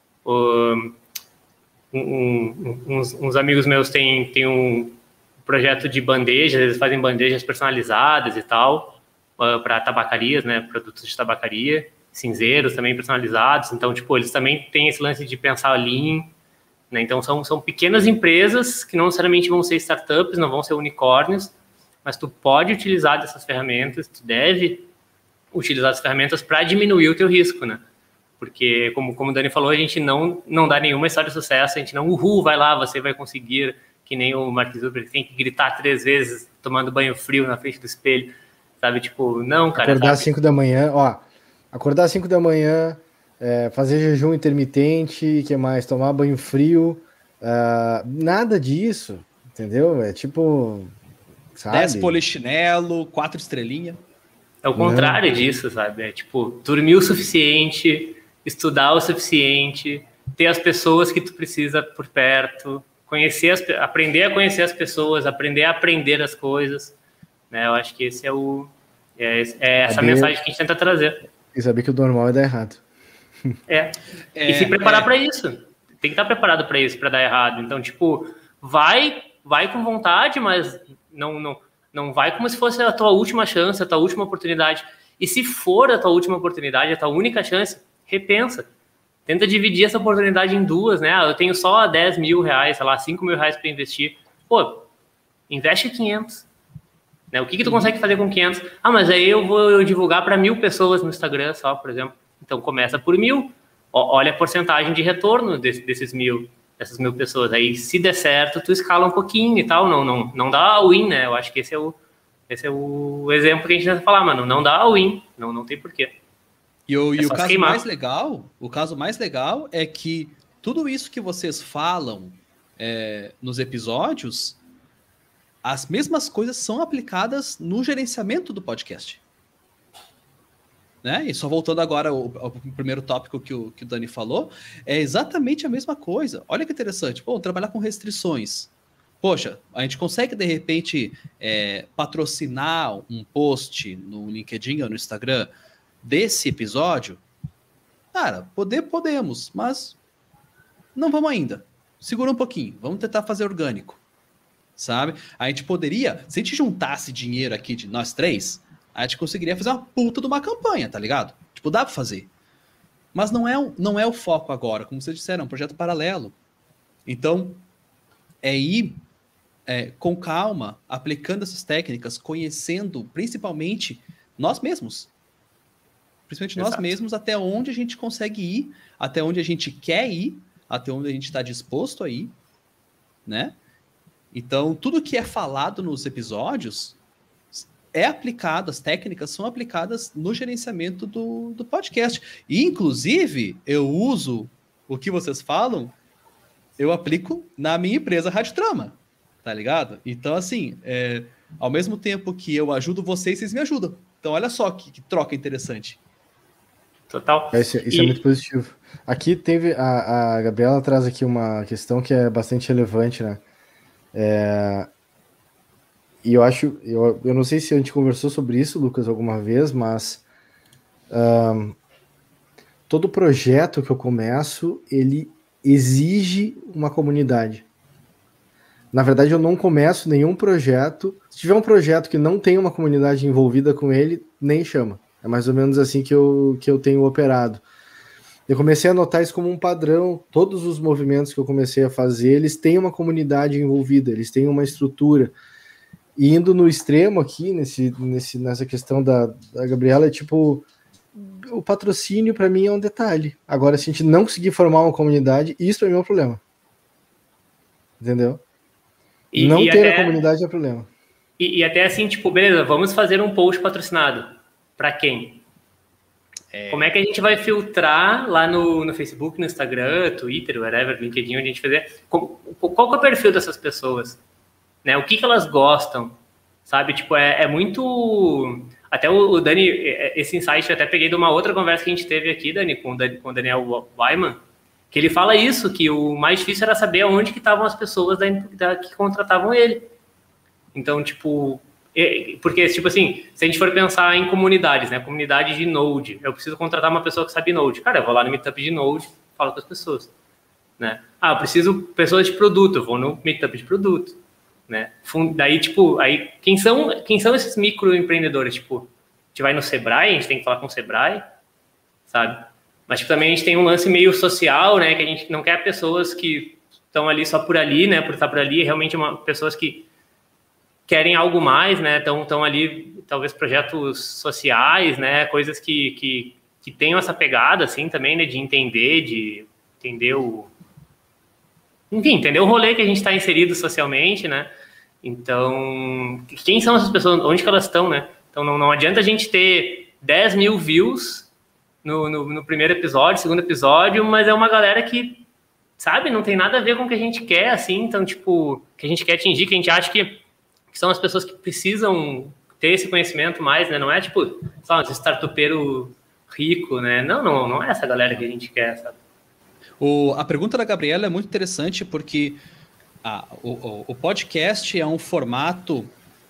o, um, um, uns, uns amigos meus têm têm um projeto de bandejas, eles fazem bandejas personalizadas e tal, uh, para tabacarias, né, produtos de tabacaria, cinzeiros também personalizados, então, tipo, eles também têm esse lance de pensar lean, né, então são, são pequenas empresas que não necessariamente vão ser startups, não vão ser unicórnios, mas tu pode utilizar dessas ferramentas, tu deve utilizar as ferramentas para diminuir o teu risco, né, porque, como, como o Dani falou, a gente não, não dá nenhuma história de sucesso, a gente não, uhul, vai lá, você vai conseguir, que nem o Mark Zuckerberg tem que gritar três vezes tomando banho frio na frente do espelho, sabe? Tipo, não, cara.
Acordar às cinco da manhã, ó, acordar às cinco da manhã, é, fazer jejum intermitente, que mais? Tomar banho frio, uh, nada disso, entendeu? É tipo, sabe?
dez polichinelo, quatro estrelinha.
É o contrário não. disso, sabe? É tipo, dormir o suficiente, estudar o suficiente, ter as pessoas que tu precisa por perto, conhecer as, aprender a conhecer as pessoas, aprender a aprender as coisas, né? Eu acho que esse é o é, é essa saber, mensagem que a gente tenta trazer.
E saber que o normal é dar errado.
É. é e se preparar é. para isso. Tem que estar preparado para isso, para dar errado. Então, tipo, vai, vai com vontade, mas não, não, não vai como se fosse a tua última chance, a tua última oportunidade. E se for a tua última oportunidade, a tua única chance, repensa. Tenta dividir essa oportunidade em duas, né? Eu tenho só dez mil reais, sei lá, cinco mil reais para investir. Pô, investe quinhentos. Né? O que que tu consegue fazer com quinhentos? Ah, mas aí eu vou divulgar para mil pessoas no Instagram só, por exemplo. Então, começa por mil. Olha a porcentagem de retorno desse, desses mil, dessas mil pessoas. Aí, se der certo, tu escala um pouquinho e tal. Não, não, não dá all-in, né? Eu acho que esse é o, esse é o exemplo que a gente tenta falar, mano. Não dá all-in. Não, não tem porquê.
E, o, é e o caso queimar. mais legal, o caso mais legal é que tudo isso que vocês falam é, nos episódios, as mesmas coisas são aplicadas no gerenciamento do podcast. Né? E só voltando agora ao, ao primeiro tópico que o, que o Dani falou, é exatamente a mesma coisa. Olha que interessante. Pô, trabalhar com restrições. Poxa, a gente consegue, de repente, é, patrocinar um post no LinkedIn ou no Instagram desse episódio? Cara, poder podemos, mas não vamos ainda. Segura um pouquinho, vamos tentar fazer orgânico, sabe? A gente poderia, se a gente juntasse dinheiro aqui de nós três, a gente conseguiria fazer uma puta de uma campanha, tá ligado? Tipo, dá pra fazer. Mas não é, não é o foco agora, como vocês disseram, é um projeto paralelo. Então, é ir é, com calma, aplicando essas técnicas, conhecendo principalmente nós mesmos. Principalmente Exato. nós mesmos, até onde a gente consegue ir, até onde a gente quer ir, até onde a gente está disposto a ir, né? Então, tudo que é falado nos episódios é aplicado, as técnicas são aplicadas no gerenciamento do, do podcast. E, inclusive, eu uso o que vocês falam, eu aplico na minha empresa Rádio Trama, tá ligado? Então, assim, é, ao mesmo tempo que eu ajudo vocês, vocês me ajudam. Então, olha só que, que troca interessante.
Total.
Isso, isso e... é muito positivo. Aqui teve, a, a Gabriela traz aqui uma questão que é bastante relevante, né? É, e eu acho, eu, eu não sei se a gente conversou sobre isso, Lucas, alguma vez, mas um, todo projeto que eu começo, ele exige uma comunidade. Na verdade, eu não começo nenhum projeto. Se tiver um projeto que não tem uma comunidade envolvida com ele, nem chama. É mais ou menos assim que eu, que eu tenho operado. Eu comecei a notar isso como um padrão. Todos os movimentos que eu comecei a fazer, eles têm uma comunidade envolvida, eles têm uma estrutura. E indo no extremo aqui, nesse, nesse, nessa questão da, da Gabriela, é tipo, o patrocínio para mim é um detalhe. Agora, se a gente não conseguir formar uma comunidade, isso para mim é um problema. Entendeu? E, não e ter até, a comunidade é problema.
E, e até assim, tipo, beleza, vamos fazer um post patrocinado. Para quem? É... Como é que a gente vai filtrar lá no, no Facebook, no Instagram, Twitter, whatever, LinkedIn, onde a gente fizer? Qual, qual que é o perfil dessas pessoas? Né? O que, que elas gostam? Sabe? Tipo, é, é muito... Até o, o Dani, esse insight eu até peguei de uma outra conversa que a gente teve aqui, Dani, com o, Dani, com o Daniel Weiman, que ele fala isso, que o mais difícil era saber onde que estavam as pessoas da, da, que contratavam ele. Então, tipo... Porque, tipo assim, se a gente for pensar em comunidades, né? Comunidade de Node, eu preciso contratar uma pessoa que sabe Node. Cara, eu vou lá no Meetup de Node, falo com as pessoas, né? Ah, eu preciso pessoas de produto, eu vou no Meetup de produto, né? Daí, tipo, aí, quem são, quem são esses microempreendedores? Tipo, a gente vai no Sebrae, a gente tem que falar com o Sebrae, sabe? Mas, tipo, também a gente tem um lance meio social, né? Que a gente não quer pessoas que estão ali só por ali, né? Por estar por ali, realmente uma, pessoas que querem algo mais, né? Estão estão ali, talvez, projetos sociais, né? Coisas que, que, que tenham essa pegada, assim, também, né? De entender, de entender o... Enfim, entender o rolê que a gente está inserido socialmente, né? Então, quem são essas pessoas? Onde que elas estão, né? Então, não, não adianta a gente ter dez mil views no, no, no primeiro episódio, segundo episódio, mas é uma galera que, sabe? Não tem nada a ver com o que a gente quer, assim. Então, tipo, que a gente quer atingir, que a gente acha que que são as pessoas que precisam ter esse conhecimento mais, né? Não é tipo, só um startupeiro rico, né? Não, não, não é essa galera que a gente quer, sabe?
O, a pergunta da Gabriela é muito interessante porque ah, o, o podcast é um formato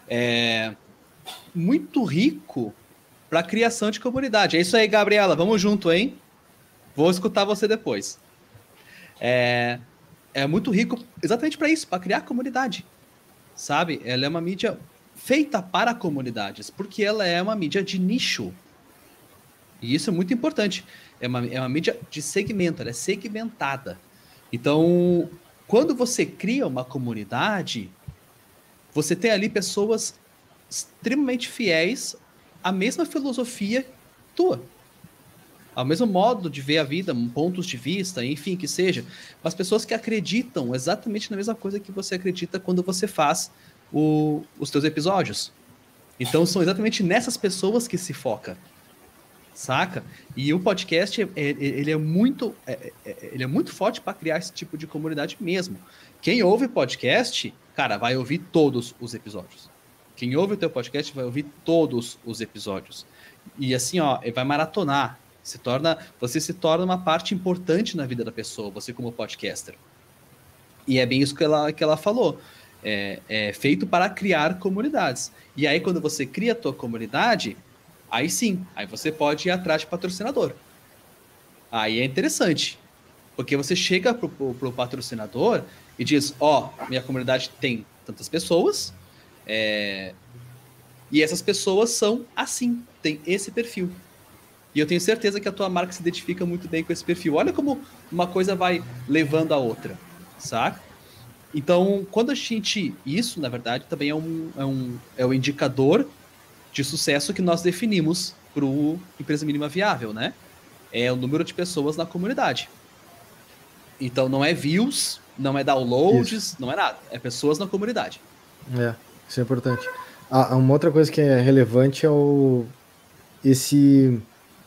é, muito rico para a criação de comunidade. É isso aí, Gabriela. Vamos junto, hein? Vou escutar você depois. É, é muito rico exatamente para isso, para criar comunidade. Sabe? Ela é uma mídia feita para comunidades, porque ela é uma mídia de nicho. E isso é muito importante. É uma, é uma mídia de segmento, ela é segmentada. Então, quando você cria uma comunidade, você tem ali pessoas extremamente fiéis à mesma filosofia tua. Ao mesmo modo de ver a vida, pontos de vista, enfim, que seja. Mas pessoas que acreditam exatamente na mesma coisa que você acredita quando você faz o, os seus episódios. Então, são exatamente nessas pessoas que se foca. Saca? E o podcast, ele é muito, ele é muito forte para criar esse tipo de comunidade mesmo. Quem ouve podcast, cara, vai ouvir todos os episódios. Quem ouve o teu podcast vai ouvir todos os episódios. E assim, ó, vai maratonar. Se torna, você se torna uma parte importante na vida da pessoa, você como podcaster. E é bem isso que ela, que ela falou. É, é feito para criar comunidades. E aí, quando você cria a tua comunidade, aí sim, aí você pode ir atrás de patrocinador. Aí é interessante. Porque você chega pro, pro, pro patrocinador e diz, ó, oh, minha comunidade tem tantas pessoas, é, e essas pessoas são assim, tem esse perfil. E eu tenho certeza que a tua marca se identifica muito bem com esse perfil. Olha como uma coisa vai levando a outra, saca? Então, quando a gente... Isso, na verdade, também é um, é um, é um indicador de sucesso que nós definimos para o Empresa Mínima Viável, né? É o número de pessoas na comunidade. Então, não é views, não é downloads, isso. Não é nada. É pessoas na comunidade.
É, isso é importante. Ah, uma outra coisa que é relevante é o... esse...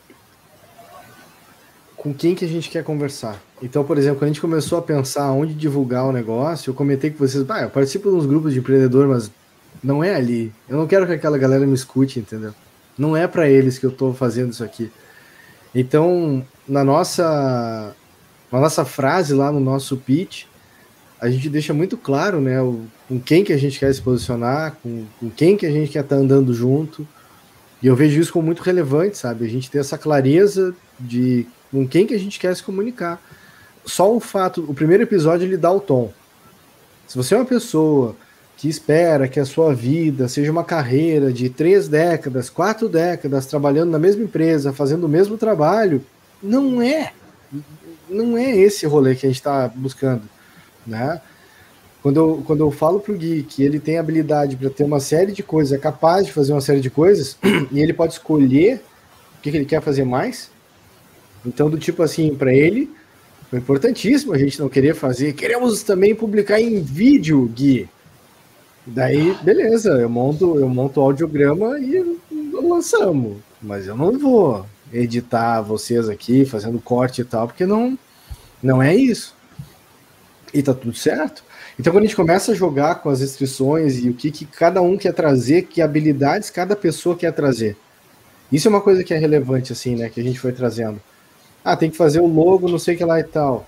com quem que a gente quer conversar. Então, por exemplo, quando a gente começou a pensar onde divulgar o negócio, eu comentei com vocês, ah, eu participo de uns grupos de empreendedor, mas não é ali. Eu não quero que aquela galera me escute, entendeu? Não é para eles que eu estou fazendo isso aqui. Então, na nossa, na nossa frase lá no nosso pitch, a gente deixa muito claro, né, o, com quem que a gente quer se posicionar, com, com quem que a gente quer estar andando junto. E eu vejo isso como muito relevante, sabe? A gente ter essa clareza de com quem que a gente quer se comunicar. Só o fato, o primeiro episódio ele dá o tom, Se você é uma pessoa que espera que a sua vida seja uma carreira de três décadas, quatro décadas, trabalhando na mesma empresa, fazendo o mesmo trabalho, não é. Não é esse rolê que a gente está buscando, né? Quando eu, quando eu falo pro Gui que ele tem habilidade para ter uma série de coisas, é capaz de fazer uma série de coisas, e ele pode escolher o que, que ele quer fazer mais, então do tipo assim, para ele, foi importantíssimo a gente não querer fazer, queremos também publicar em vídeo, Gui. Daí, beleza, eu monto, eu monto o audiograma e lançamos. Mas eu não vou editar vocês aqui, fazendo corte e tal, porque não, não é isso. E tá tudo certo. Então, quando a gente começa a jogar com as restrições e o que, que cada um quer trazer, que habilidades cada pessoa quer trazer. Isso é uma coisa que é relevante, assim, né? Que a gente foi trazendo. Ah, tem que fazer o logo, não sei o que lá e tal.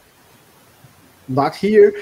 Not here.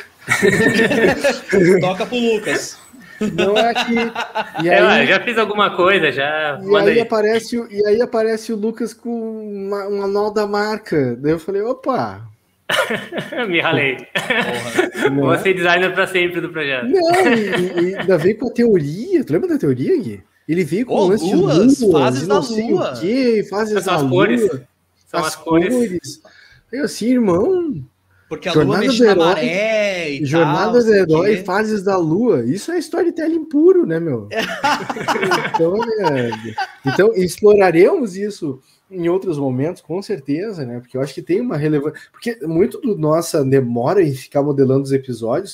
Toca pro Lucas.
Não é aqui. E
aí,
aí,
eu já fiz alguma coisa, já.
E aí, aparece, e aí aparece o Lucas com uma, uma nó da marca. Daí eu falei, opa.
Me ralei. Vou ser designer para sempre do projeto.
Não, e, e ainda veio com a teoria. Tu lembra da teoria, Gui? Ele veio com
oh,
um lance
luas,
de lua,
fases
de
da
não sei
lua.
O quê, fases
São
da
as
lua.
Cores. São
as,
as cores.
cores. Eu assim, irmão.
Porque a
Jornada
lua mexe
do
na
herói,
maré e
Jornada
tal,
do herói, fases da lua. Isso é storytelling puro, né, meu? então, é, então, exploraremos isso em outros momentos, com certeza, né? Porque eu acho que tem uma relevância. Porque muito do nossa demora em ficar modelando os episódios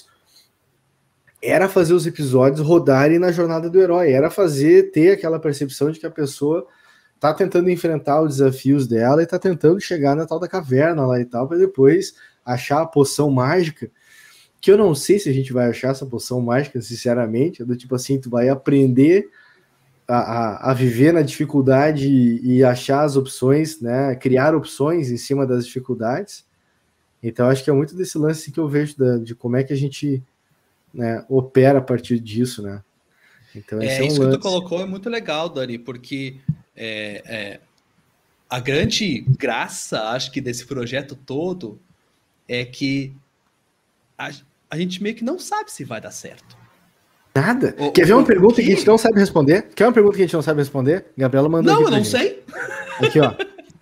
era fazer os episódios rodarem na jornada do herói, era fazer, ter aquela percepção de que a pessoa tá tentando enfrentar os desafios dela e tá tentando chegar na tal da caverna lá e tal, para depois achar a poção mágica, que eu não sei se a gente vai achar essa poção mágica, sinceramente, é do tipo assim, tu vai aprender a, a, a viver na dificuldade e, e achar as opções, né, criar opções em cima das dificuldades. Então acho que é muito desse lance que eu vejo da, de como é que a gente, né, opera a partir disso, né. Então,
é,
esse é um
isso
lance.
Que tu colocou é muito legal, Dani, porque é, é, a grande graça, acho que, desse projeto todo é que a, a gente meio que não sabe se vai dar certo.
Nada.
O,
Quer ver
o,
uma pergunta
que...
que a gente não sabe responder? Quer uma pergunta que a gente não sabe responder? Gabriela mandou.
Não, eu não
gente.
sei.
Aqui, ó.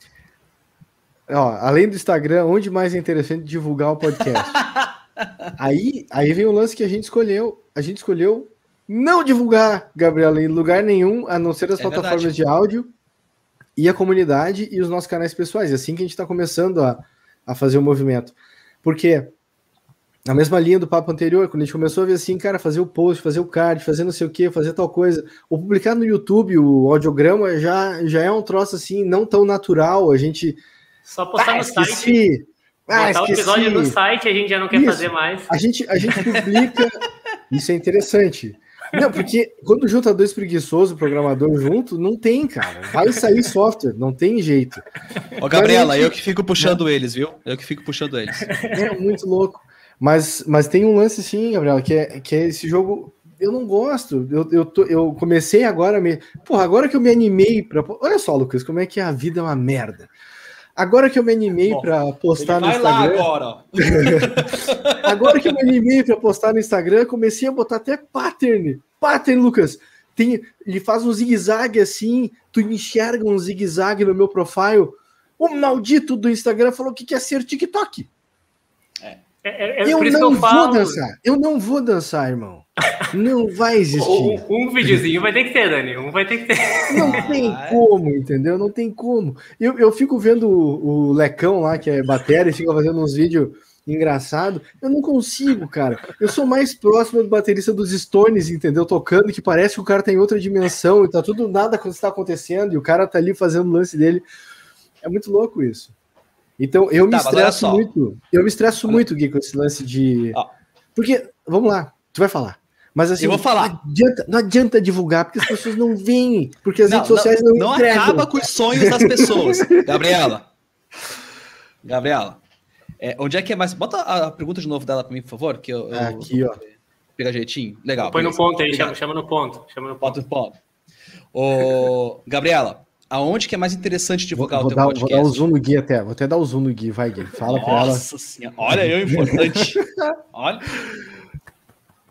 ó. Além do Instagram, onde mais é interessante divulgar o podcast? aí, aí vem o lance que a gente escolheu. A gente escolheu não divulgar, Gabriela, em lugar nenhum, a não ser as é plataformas verdade. de áudio e a comunidade e os nossos canais pessoais. É assim que a gente está começando a, a fazer o movimento. Porque na mesma linha do papo anterior, quando a gente começou a ver assim, cara, fazer o post, fazer o card, fazer não sei o que, fazer tal coisa, ou publicar no YouTube o audiograma já, já é um troço assim, não tão natural, a gente...
Só postar ah, no
esqueci.
site.
Ah,
botar o episódio no site, a gente já não quer
Isso.
fazer mais.
A gente, a gente publica... Isso é interessante. Não, porque quando junta dois preguiçosos, programador junto, não tem, cara. Vai sair software, não tem jeito.
Ô, Gabriela, gente... eu que fico puxando eles, viu? Eu que fico puxando eles.
É muito louco. Mas, mas tem um lance sim, Gabriela, que é, que é esse jogo. Eu não gosto. Eu, eu, tô, eu comecei agora. Me... Porra, agora que eu me animei pra. Olha só, Lucas, como é que a vida é uma merda. Agora que eu me animei para postar no Instagram.
Vai lá agora.
Agora que eu me animei para postar no Instagram, comecei a botar até pattern. Pattern, Lucas. Tem, ele faz um zigue-zague assim, tu enxerga um zigue-zague no meu profile. O maldito do Instagram falou que quer ser TikTok.
É, é, é
eu
por isso
não
que eu
vou
falo.
dançar. Eu não vou dançar, irmão. Não vai existir.
Um, um videozinho vai ter que ter, Dani. Um vai ter que ter.
Não tem como, entendeu? Não tem como. Eu, eu fico vendo o, o Lecão lá, que é batera, e fica fazendo uns vídeos engraçados. Eu não consigo, cara. Eu sou mais próximo do baterista dos Stones, entendeu? Tocando, que parece que o cara tá em outra dimensão e tá tudo nada quando está acontecendo e o cara tá ali fazendo o lance dele. É muito louco isso. Então, eu me
tá,
estresso muito. Eu me estresso muito, Gui, com esse lance de...
Ah.
Porque, vamos lá, tu vai falar. Mas assim,
eu vou falar.
Não adianta, não adianta divulgar, porque as pessoas não veem, porque as
não,
redes sociais não,
não
entregam.
Não acaba com os sonhos das pessoas. Gabriela. Gabriela. É, onde é que é mais... Bota a pergunta de novo dela para mim, por favor. Que eu, eu,
Aqui, ó.
Pega jeitinho. Legal.
Põe
beleza.
no ponto aí, chama, chama no ponto. Chama no ponto.
Bota no ponto. Ô, Gabriela, aonde que é mais interessante divulgar
vou,
o teu
dar,
podcast?
Vou dar o zoom no Gui até. Vou até dar o zoom no Gui. Vai, Gui. Fala para ela.
Nossa senhora. Olha eu importante. Olha.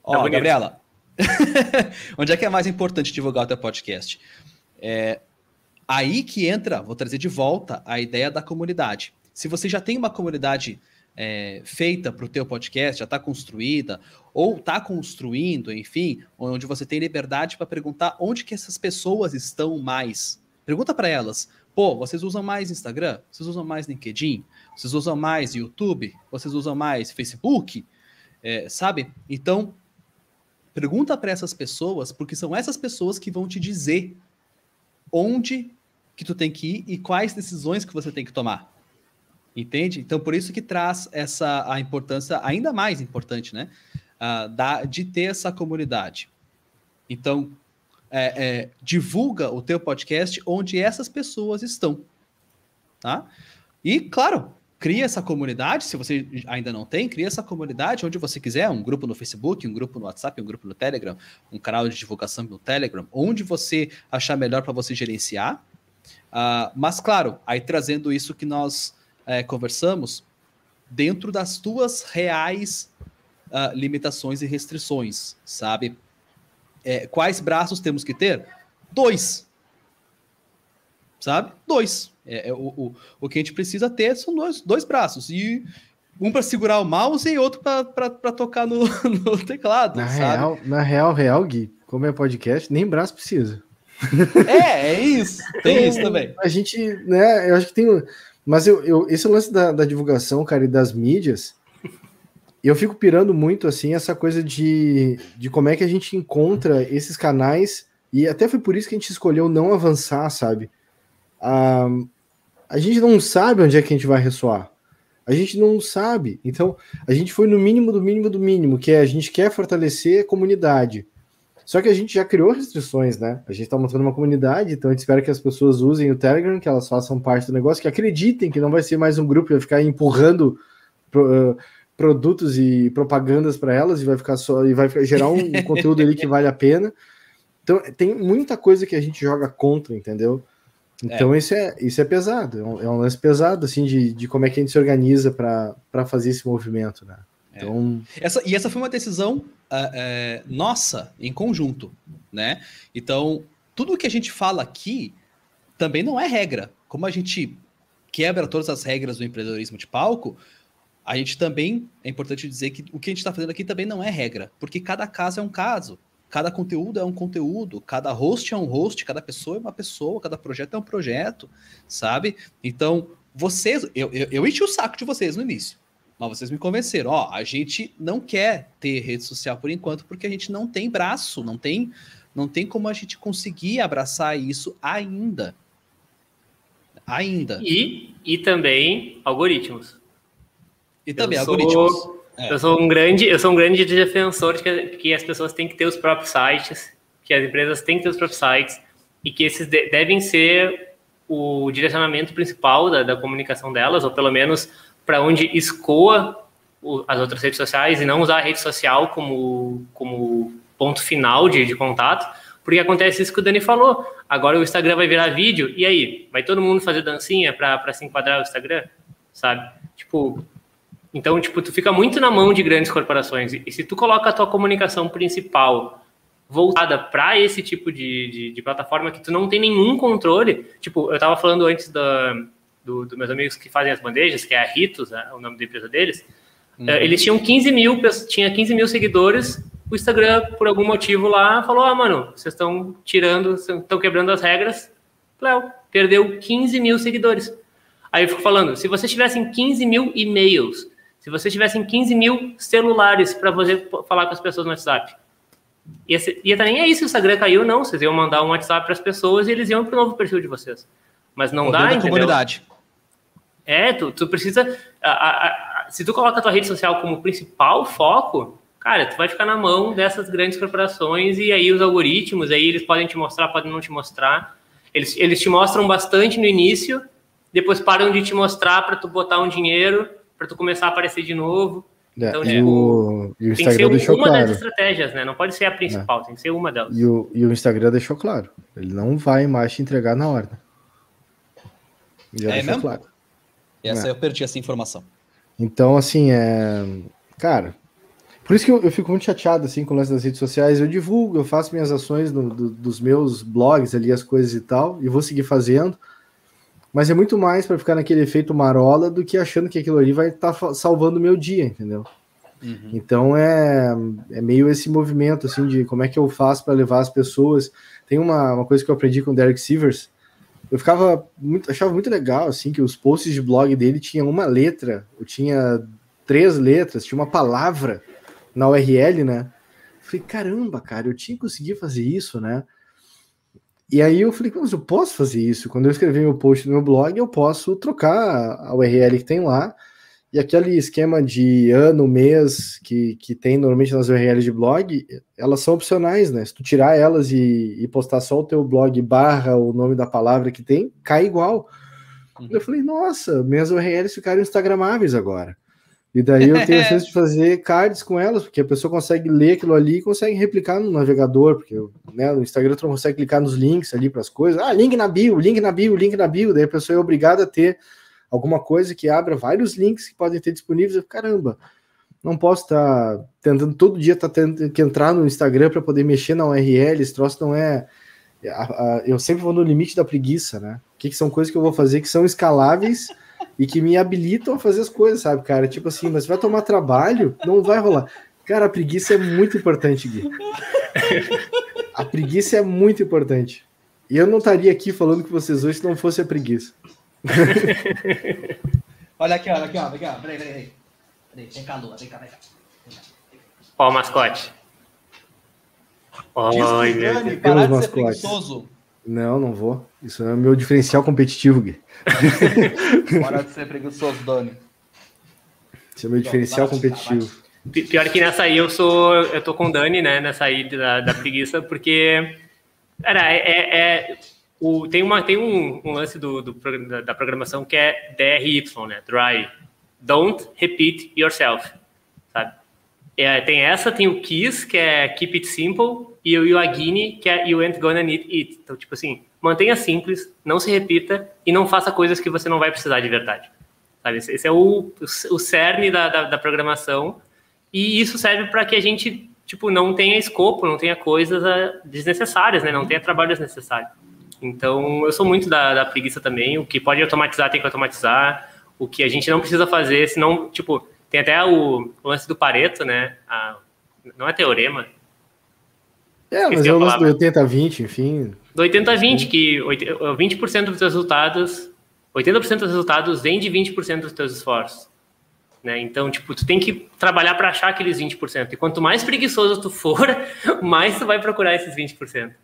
Ó, tá Gabriela, onde é que é mais importante divulgar o teu podcast? É aí que entra, vou trazer de volta a ideia da comunidade. Se você já tem uma comunidade é, feita para o teu podcast, já está construída, ou está construindo, enfim, onde você tem liberdade para perguntar onde que essas pessoas estão mais. Pergunta para elas, pô, vocês usam mais Instagram? Vocês usam mais LinkedIn? Vocês usam mais YouTube? Vocês usam mais Facebook? É, sabe? Então, pergunta para essas pessoas, porque são essas pessoas que vão te dizer onde que tu tem que ir e quais decisões que você tem que tomar. Entende? Então, por isso que traz essa a importância, ainda mais importante, né? Uh, da, de ter essa comunidade. Então, é, é, divulga o teu podcast onde essas pessoas estão. Tá? E, claro, cria essa comunidade, se você ainda não tem, cria essa comunidade onde você quiser, um grupo no Facebook, um grupo no WhatsApp, um grupo no Telegram, um canal de divulgação no Telegram, onde você achar melhor para você gerenciar. Uh, mas, claro, aí trazendo isso que nós é, conversamos, dentro das tuas reais uh, limitações e restrições, sabe? É, quais braços temos que ter? Dois. Sabe? Dois. É, é, o, o, o que a gente precisa ter são dois, dois braços. E um para segurar o mouse e outro para tocar no, no teclado,
na
sabe?
Real, na real, real, Gui, como é podcast, nem braço precisa.
É, é isso. Tem então, isso também.
A gente, né, eu acho que tem... Mas eu, eu, esse lance da, da divulgação, cara, e das mídias, eu fico pirando muito, assim, essa coisa de, de como é que a gente encontra esses canais, e até foi por isso que a gente escolheu não avançar, sabe? Ah, a gente não sabe onde é que a gente vai ressoar. A gente não sabe. Então, a gente foi no mínimo do mínimo do mínimo, que é a gente quer fortalecer a comunidade. Só que a gente já criou restrições, né? A gente tá montando uma comunidade, então a gente espera que as pessoas usem o Telegram, que elas façam parte do negócio, que acreditem que não vai ser mais um grupo que vai ficar empurrando pro, uh, produtos e propagandas para elas e vai ficar só e vai gerar um conteúdo ali que vale a pena. Então tem muita coisa que a gente joga contra, entendeu? Então é. isso é isso é pesado, é um, é um lance pesado assim de, de como é que a gente se organiza para fazer esse movimento, né? Então...
É. Essa, e essa foi uma decisão uh, uh, nossa, em conjunto, né? Então, tudo que a gente fala aqui também não é regra. Como a gente quebra todas as regras do empreendedorismo de palco, a gente também, é importante dizer que o que a gente está fazendo aqui também não é regra, porque cada caso é um caso, cada conteúdo é um conteúdo, cada host é um host, cada pessoa é uma pessoa, cada projeto é um projeto, sabe? Então, vocês, eu, eu, eu enchi o saco de vocês no início. Mas vocês me convenceram, ó, a gente não quer ter rede social por enquanto, porque a gente não tem braço, não tem, não tem como a gente conseguir abraçar isso ainda. Ainda.
E, e também algoritmos.
E também
eu
algoritmos.
Sou, é. Eu sou um grande, eu sou um grande defensor de que, que as pessoas têm que ter os próprios sites, que as empresas têm que ter os próprios sites, e que esses de, devem ser o direcionamento principal da, da comunicação delas, ou pelo menos para onde escoa o, as outras redes sociais, e não usar a rede social como, como ponto final de, de contato, porque acontece isso que o Dani falou. Agora o Instagram vai virar vídeo, e aí? Vai todo mundo fazer dancinha para se enquadrar no Instagram? Sabe? Tipo, então, tipo, tu fica muito na mão de grandes corporações, e, e se tu coloca a tua comunicação principal voltada para esse tipo de, de, de plataforma que tu não tem nenhum controle, tipo, eu tava falando antes da... dos do meus amigos que fazem as bandejas, que é a Ritos, né, o nome da empresa deles, uhum. uh, eles tinham quinze mil, tinha quinze mil seguidores, o Instagram, por algum motivo lá, falou, ah, mano, vocês estão tirando, estão quebrando as regras, Léo, perdeu quinze mil seguidores. Aí eu fico falando, se vocês tivessem quinze mil e-mails, se vocês tivessem quinze mil celulares para você falar com as pessoas no WhatsApp, ia, ser, ia tá nem aí se o Instagram caiu, não, vocês iam mandar um WhatsApp para as pessoas e eles iam para o novo perfil de vocês. Mas não dá, entendeu?
Comunidade.
É, tu, tu precisa... A, a, a, se tu coloca a tua rede social como principal foco, cara, tu vai ficar na mão dessas grandes corporações e aí os algoritmos, aí eles podem te mostrar, podem não te mostrar. Eles, eles te mostram bastante no início, depois param de te mostrar para tu botar um dinheiro, para tu começar a aparecer de novo. É, então, tipo,
o, e o
tem que ser
deixou
uma
claro.
das estratégias, né? Não pode ser a principal, é. Tem que ser uma delas.
E o, e o Instagram deixou claro. Ele não vai mais te entregar na hora.
Já é mesmo? Claro. Essa é. eu perdi essa informação.
Então, assim, é... cara, Por isso que eu, eu fico muito chateado assim, com o lance das redes sociais. Eu divulgo, eu faço minhas ações no, do, dos meus blogs ali, as coisas e tal, e vou seguir fazendo. Mas é muito mais para ficar naquele efeito marola do que achando que aquilo ali vai estar tá salvando o meu dia, entendeu? Uhum. Então é, é meio esse movimento assim, de como é que eu faço para levar as pessoas. Tem uma, uma coisa que eu aprendi com o Derek Sivers. Eu ficava muito, achava muito legal assim, que os posts de blog dele tinham uma letra, eu tinha três letras, tinha uma palavra na U R L, né? Falei, caramba, cara, eu tinha que conseguir fazer isso, né? E aí eu falei, mas eu posso fazer isso? Quando eu escrever meu post no meu blog, eu posso trocar a U R L que tem lá, e aquele esquema de ano, mês, que, que tem normalmente nas U R Ls de blog, elas são opcionais, né? Se tu tirar elas e, e postar só o teu blog barra o nome da palavra que tem, cai igual. Uhum. Eu falei, nossa, minhas U R Ls ficaram instagramáveis agora. E daí eu tenho a chance de fazer cards com elas, porque a pessoa consegue ler aquilo ali e consegue replicar no navegador, porque né, no Instagram tu não consegue clicar nos links ali para as coisas. Ah, link na bio, link na bio, link na bio. Daí a pessoa é obrigada a ter alguma coisa que abra vários links que podem ter disponíveis. Eu, caramba, não posso estar tá tentando todo dia estar tá tendo que entrar no Instagram para poder mexer na U R L. Esse troço não é... Eu sempre vou no limite da preguiça, né? O que, que são coisas que eu vou fazer que são escaláveis e que me habilitam a fazer as coisas, sabe, cara? Tipo assim, mas vai tomar trabalho? Não vai rolar. Cara, a preguiça é muito importante, Gui. A preguiça é muito importante. E eu não estaria aqui falando com vocês hoje se não fosse a preguiça.
Olha aqui, olha aqui, olha aqui, ó. Peraí, peraí, peraí. Vem cá, Lua, vem cá, vem cá.
Ó, o mascote.
Oi, meu Deus. Parar de ser preguiçoso.
Não, não vou. Isso é o meu diferencial competitivo, Gui.
Para de ser preguiçoso, Dani.
Esse é o meu diferencial competitivo.
Pior que nessa aí eu sou, eu tô com o Dani, né, nessa aí da, da preguiça, porque, cara, é, é, é o, tem, uma, tem um, um lance do, do, da, da programação que é D R Y, né, Dry, Don't Repeat Yourself, sabe? É, tem essa, tem o KISS, que é Keep It Simple, e o Yoagini, que é You Ain't Gonna Need It. Então, tipo assim, mantenha simples, não se repita e não faça coisas que você não vai precisar de verdade. Sabe? Esse é o, o cerne da, da, da programação, e isso serve para que a gente tipo, não tenha escopo, não tenha coisas desnecessárias, né? Não tenha trabalho desnecessário. Então, eu sou muito da, da preguiça também. O que pode automatizar, tem que automatizar. O que a gente não precisa fazer, senão, tipo... Tem até o, o lance do Pareto, né? A, não é teorema.
É, mas é o lance do oitenta a vinte, enfim.
Do oitenta a vinte, que vinte por cento dos teus resultados, oitenta por cento dos resultados vem de vinte por cento dos teus esforços. Né? Então, tipo, tu tem que trabalhar para achar aqueles vinte por cento. E quanto mais preguiçoso tu for, mais tu vai procurar esses vinte por cento.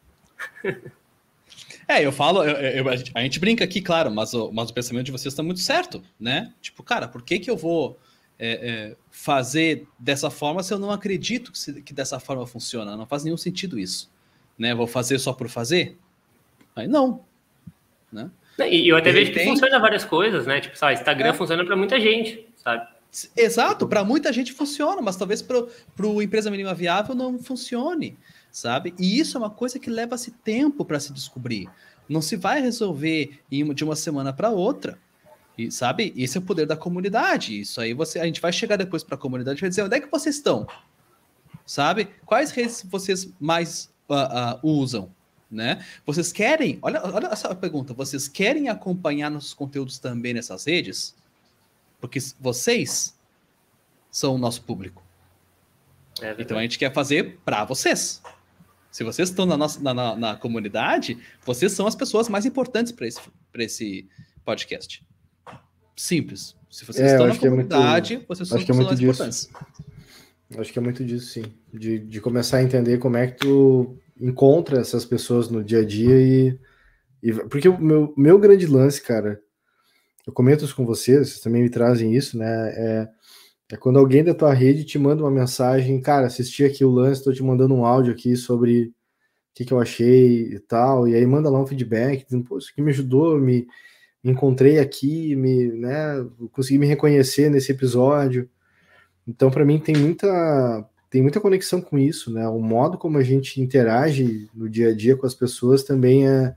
É, eu falo, eu, eu, a, gente, a gente brinca aqui, claro, mas o, mas o pensamento de vocês está muito certo, né? Tipo, cara, por que que eu vou... É, é, fazer dessa forma se eu não acredito que, se, que dessa forma funciona? Não faz nenhum sentido isso, né? Vou fazer só por fazer? Aí não, né?
E eu até vejo que funciona várias coisas, né? Tipo, sabe, Instagram é. funciona para muita gente, sabe?
Exato, para muita gente funciona, mas talvez para o empresa mínima viável não funcione, sabe? E isso é uma coisa que leva-se tempo para se descobrir. Não se vai resolver de uma semana para outra. E, sabe, esse é o poder da comunidade. Isso aí você, a gente vai chegar depois para a comunidade e vai dizer, onde é que vocês estão? Sabe? Quais redes vocês mais uh, uh, usam? Né? Vocês querem, olha, olha essa pergunta, vocês querem acompanhar nossos conteúdos também nessas redes? Porque vocês são o nosso público. É, então a gente quer fazer para vocês. Se vocês estão na, nossa, na, na, na comunidade, vocês são as pessoas mais importantes para esse, para esse podcast. Simples. Se vocês é, estão na comunidade, é muito, vocês são as pessoas mais importantes.
Acho que é muito disso, sim. De, de começar a entender como é que tu encontra essas pessoas no dia a dia e... e porque o meu, meu grande lance, cara, eu comento isso com vocês, vocês também me trazem isso, né? É, é quando alguém da tua rede te manda uma mensagem, cara, assisti aqui o lance, tô te mandando um áudio aqui sobre o que, que eu achei e tal, e aí manda lá um feedback, dizendo, pô, isso aqui me ajudou, me... encontrei aqui, me, né, consegui me reconhecer nesse episódio. Então, para mim, tem muita, tem muita conexão com isso, né? O modo como a gente interage no dia a dia com as pessoas também é,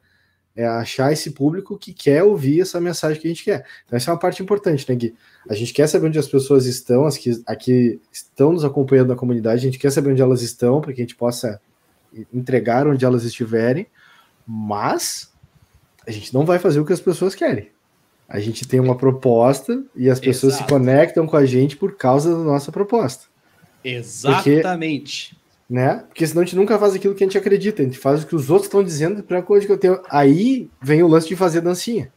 É achar esse público que quer ouvir essa mensagem que a gente quer. Então essa é uma parte importante, né, Gui? A gente quer saber onde as pessoas estão, as que aqui estão nos acompanhando na comunidade, a gente quer saber onde elas estão, para que a gente possa entregar onde elas estiverem, mas a gente não vai fazer o que as pessoas querem. A gente tem uma proposta e as pessoas Exato. se conectam com a gente por causa da nossa proposta.
Exatamente.
Porque, né? Porque senão a gente nunca faz aquilo que a gente acredita, a gente faz o que os outros estão dizendo para a coisa que eu tenho. Aí vem o lance de fazer dancinha.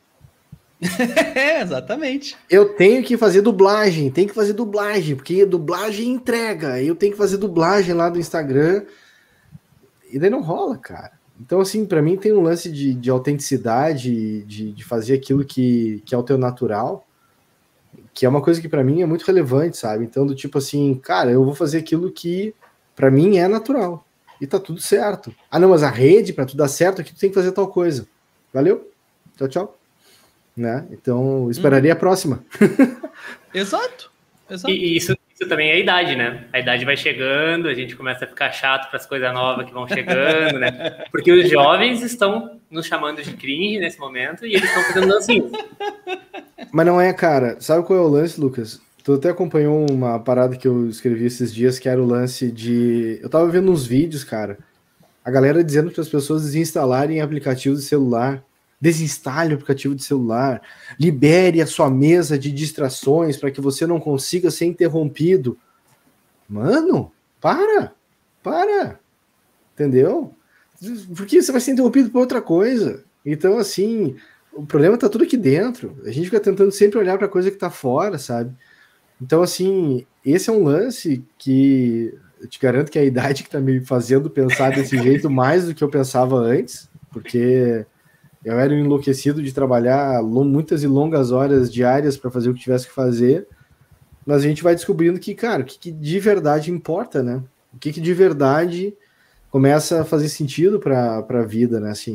É, exatamente.
Eu tenho que fazer dublagem, tem que fazer dublagem, porque dublagem entrega. Eu tenho que fazer dublagem lá do Instagram. E daí não rola, cara. Então, assim, para mim tem um lance de, de autenticidade, de, de fazer aquilo que, que é o teu natural, que é uma coisa que para mim é muito relevante, sabe? Então, do tipo assim, cara, eu vou fazer aquilo que para mim é natural. E tá tudo certo. Ah, não, mas a rede, para tudo dar certo, aqui tu tem que fazer tal coisa. Valeu? Tchau, tchau. Né? Então, esperaria hum. a próxima.
Exato. Exato.
E isso, isso também é a idade, né? A idade vai chegando, a gente começa a ficar chato para as coisas novas que vão chegando, né? Porque os jovens estão nos chamando de cringe nesse momento e eles estão fazendo dancinha.
Mas não é, cara. Sabe qual é o lance, Lucas? Tu até acompanhou uma parada que eu escrevi esses dias, que era o lance de... Eu tava vendo uns vídeos, cara, a galera dizendo para as pessoas desinstalarem aplicativos de celular. Desinstale o aplicativo de celular, libere a sua mesa de distrações para que você não consiga ser interrompido. Mano, para, para, entendeu? Porque você vai ser interrompido por outra coisa. Então, assim, o problema tá tudo aqui dentro. A gente fica tentando sempre olhar para a coisa que tá fora, sabe? Então, assim, esse é um lance que eu te garanto que é a idade que tá me fazendo pensar desse jeito mais do que eu pensava antes, porque... Eu era enlouquecido de trabalhar muitas e longas horas diárias para fazer o que tivesse que fazer, mas a gente vai descobrindo que, cara, o que, que de verdade importa, né? O que, que de verdade começa a fazer sentido para a vida, né? Assim,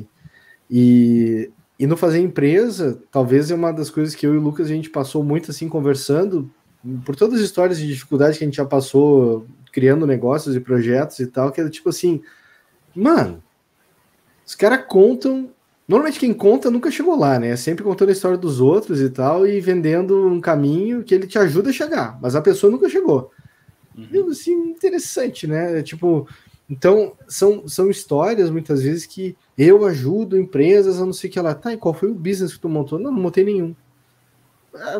e, e no fazer empresa, talvez é uma das coisas que eu e o Lucas a gente passou muito assim conversando, por todas as histórias de dificuldade que a gente já passou criando negócios e projetos e tal, que é tipo assim, mano, os caras contam. Normalmente quem conta nunca chegou lá, né? Sempre contando a história dos outros e tal, e vendendo um caminho que ele te ajuda a chegar, mas a pessoa nunca chegou. Uhum. Assim, interessante, né? Tipo, então, são, são histórias, muitas vezes, que eu ajudo empresas a não sei o que lá. Tá, e qual foi o business que tu montou? Não, não montei nenhum. Ah,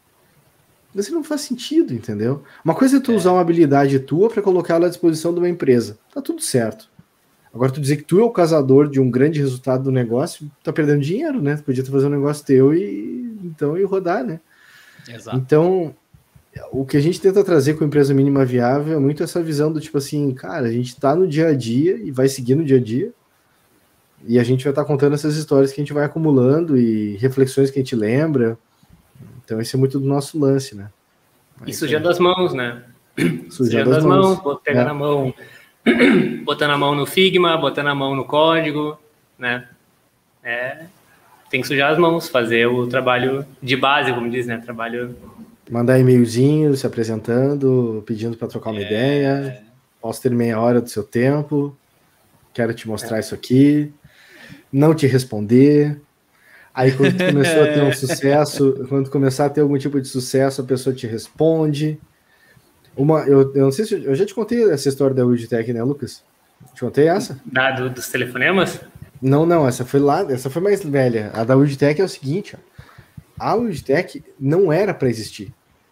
isso não faz sentido, entendeu? Uma coisa é tu é. usar uma habilidade tua para colocá-la à disposição de uma empresa. Tá tudo certo. Agora, tu dizer que tu é o causador de um grande resultado do negócio, tá perdendo dinheiro, né? Tu podia fazer um negócio teu e então e rodar, né?
Exato.
Então, o que a gente tenta trazer com a empresa mínima viável é muito essa visão do tipo assim, cara, a gente tá no dia a dia e vai seguir no dia a dia, e a gente vai estar tá contando essas histórias que a gente vai acumulando e reflexões que a gente lembra. Então, esse é muito do nosso lance, né?
E sujando as mãos, né?
Sujando,
sujando as mãos, mãos pegando é. a mão... botando a mão no Figma, botando a mão no código, né? É, tem que sujar as mãos, fazer o trabalho de base, como diz, né? Trabalho...
Mandar e-mailzinho, se apresentando, pedindo para trocar uma é... ideia. Posso ter meia hora do seu tempo. Quero te mostrar é. isso aqui. Não te responder. Aí quando tu começou a ter um sucesso, quando começar a ter algum tipo de sucesso, a pessoa te responde. Uma, eu, eu não sei se eu, eu já te contei essa história da Udtech, né, Lucas? Te contei essa?
Da, do, dos telefonemas?
Não, não, essa foi lá, essa foi mais velha. A da Udtech é o seguinte, ó, a Udtech não era para existir.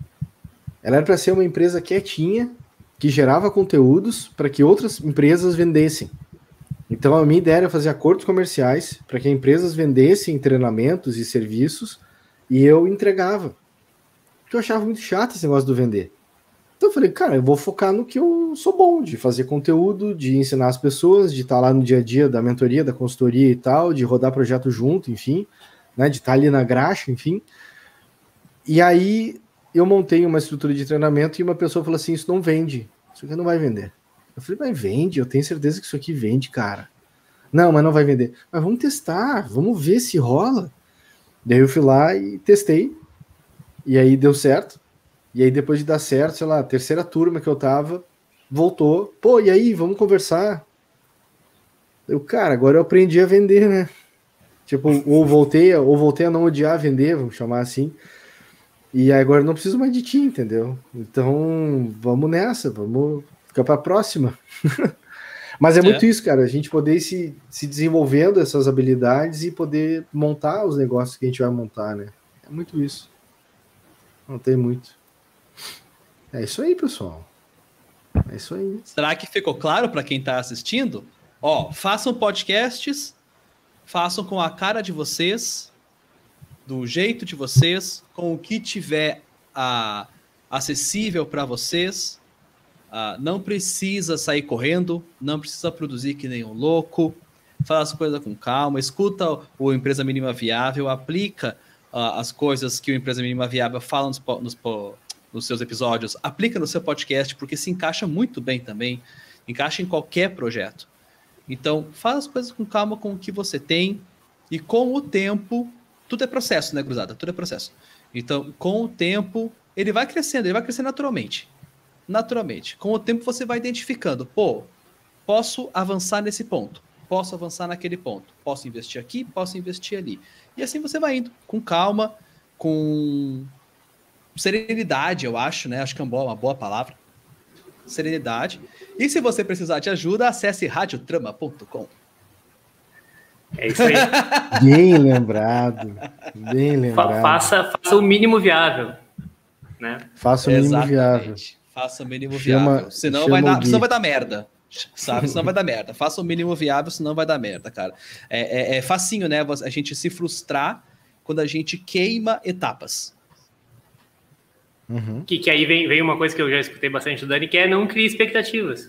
Ela era para ser uma empresa quietinha, que gerava conteúdos para que outras empresas vendessem. Então a minha ideia era fazer acordos comerciais para que empresas vendessem treinamentos e serviços e eu entregava. Porque eu achava muito chato esse negócio do vender. Então eu falei, cara, eu vou focar no que eu sou bom, de fazer conteúdo, de ensinar as pessoas, de estar lá no dia a dia da mentoria, da consultoria e tal, de rodar projeto junto, enfim, né, de estar ali na graxa, enfim. E aí eu montei uma estrutura de treinamento e uma pessoa falou assim, isso não vende, isso aqui não vai vender. Eu falei, mas vende, eu tenho certeza que isso aqui vende, cara. Não, mas não vai vender. Mas vamos testar, vamos ver se rola. Daí eu fui lá e testei, e aí deu certo. E aí, depois de dar certo, sei lá, a terceira turma que eu tava, voltou. Pô, e aí, vamos conversar? Eu, cara, agora eu aprendi a vender, né? Tipo, ou voltei, ou voltei a não odiar vender, vamos chamar assim. E agora não preciso mais de ti, entendeu? Então, vamos nessa, vamos ficar para a próxima. Mas é muito é. isso, cara, a gente poder ir se, se desenvolvendo essas habilidades e poder montar os negócios que a gente vai montar, né? É muito isso. Não tem muito. É isso aí, pessoal. É isso aí.
Será que ficou claro para quem está assistindo? Ó, façam podcasts, façam com a cara de vocês, do jeito de vocês, com o que tiver a, acessível para vocês. Uh, não precisa sair correndo, não precisa produzir que nem um louco, faz as coisas com calma, escuta o Empresa Mínima Viável, aplica uh, as coisas que o Empresa Mínima Viável fala nos, nos, nos seus episódios, aplica no seu podcast, porque se encaixa muito bem também, encaixa em qualquer projeto. Então, faz as coisas com calma com o que você tem, e com o tempo, tudo é processo, né, cruzada? Tudo é processo. Então, com o tempo, ele vai crescendo, ele vai crescer naturalmente. Naturalmente. Com o tempo você vai identificando, pô, posso avançar nesse ponto, posso avançar naquele ponto, posso investir aqui, posso investir ali. E assim você vai indo, com calma, com serenidade, eu acho, né? Acho que é uma boa, uma boa palavra. Serenidade. E se você precisar de ajuda, acesse radiotrama ponto com.
É isso aí.
Bem lembrado. Bem lembrado.
Faça, faça o mínimo viável, né?
Faça o mínimo
Exatamente.
viável.
Faça o mínimo
chama,
viável. Senão vai, dar, senão vai dar merda. Sabe? Senão vai dar merda. Faça o mínimo viável, senão vai dar merda, cara. É, é, é facinho, né? A gente se frustrar quando a gente queima etapas.
Uhum. Que, que aí vem, vem uma coisa que eu já escutei bastante do Dani, que é não criar expectativas.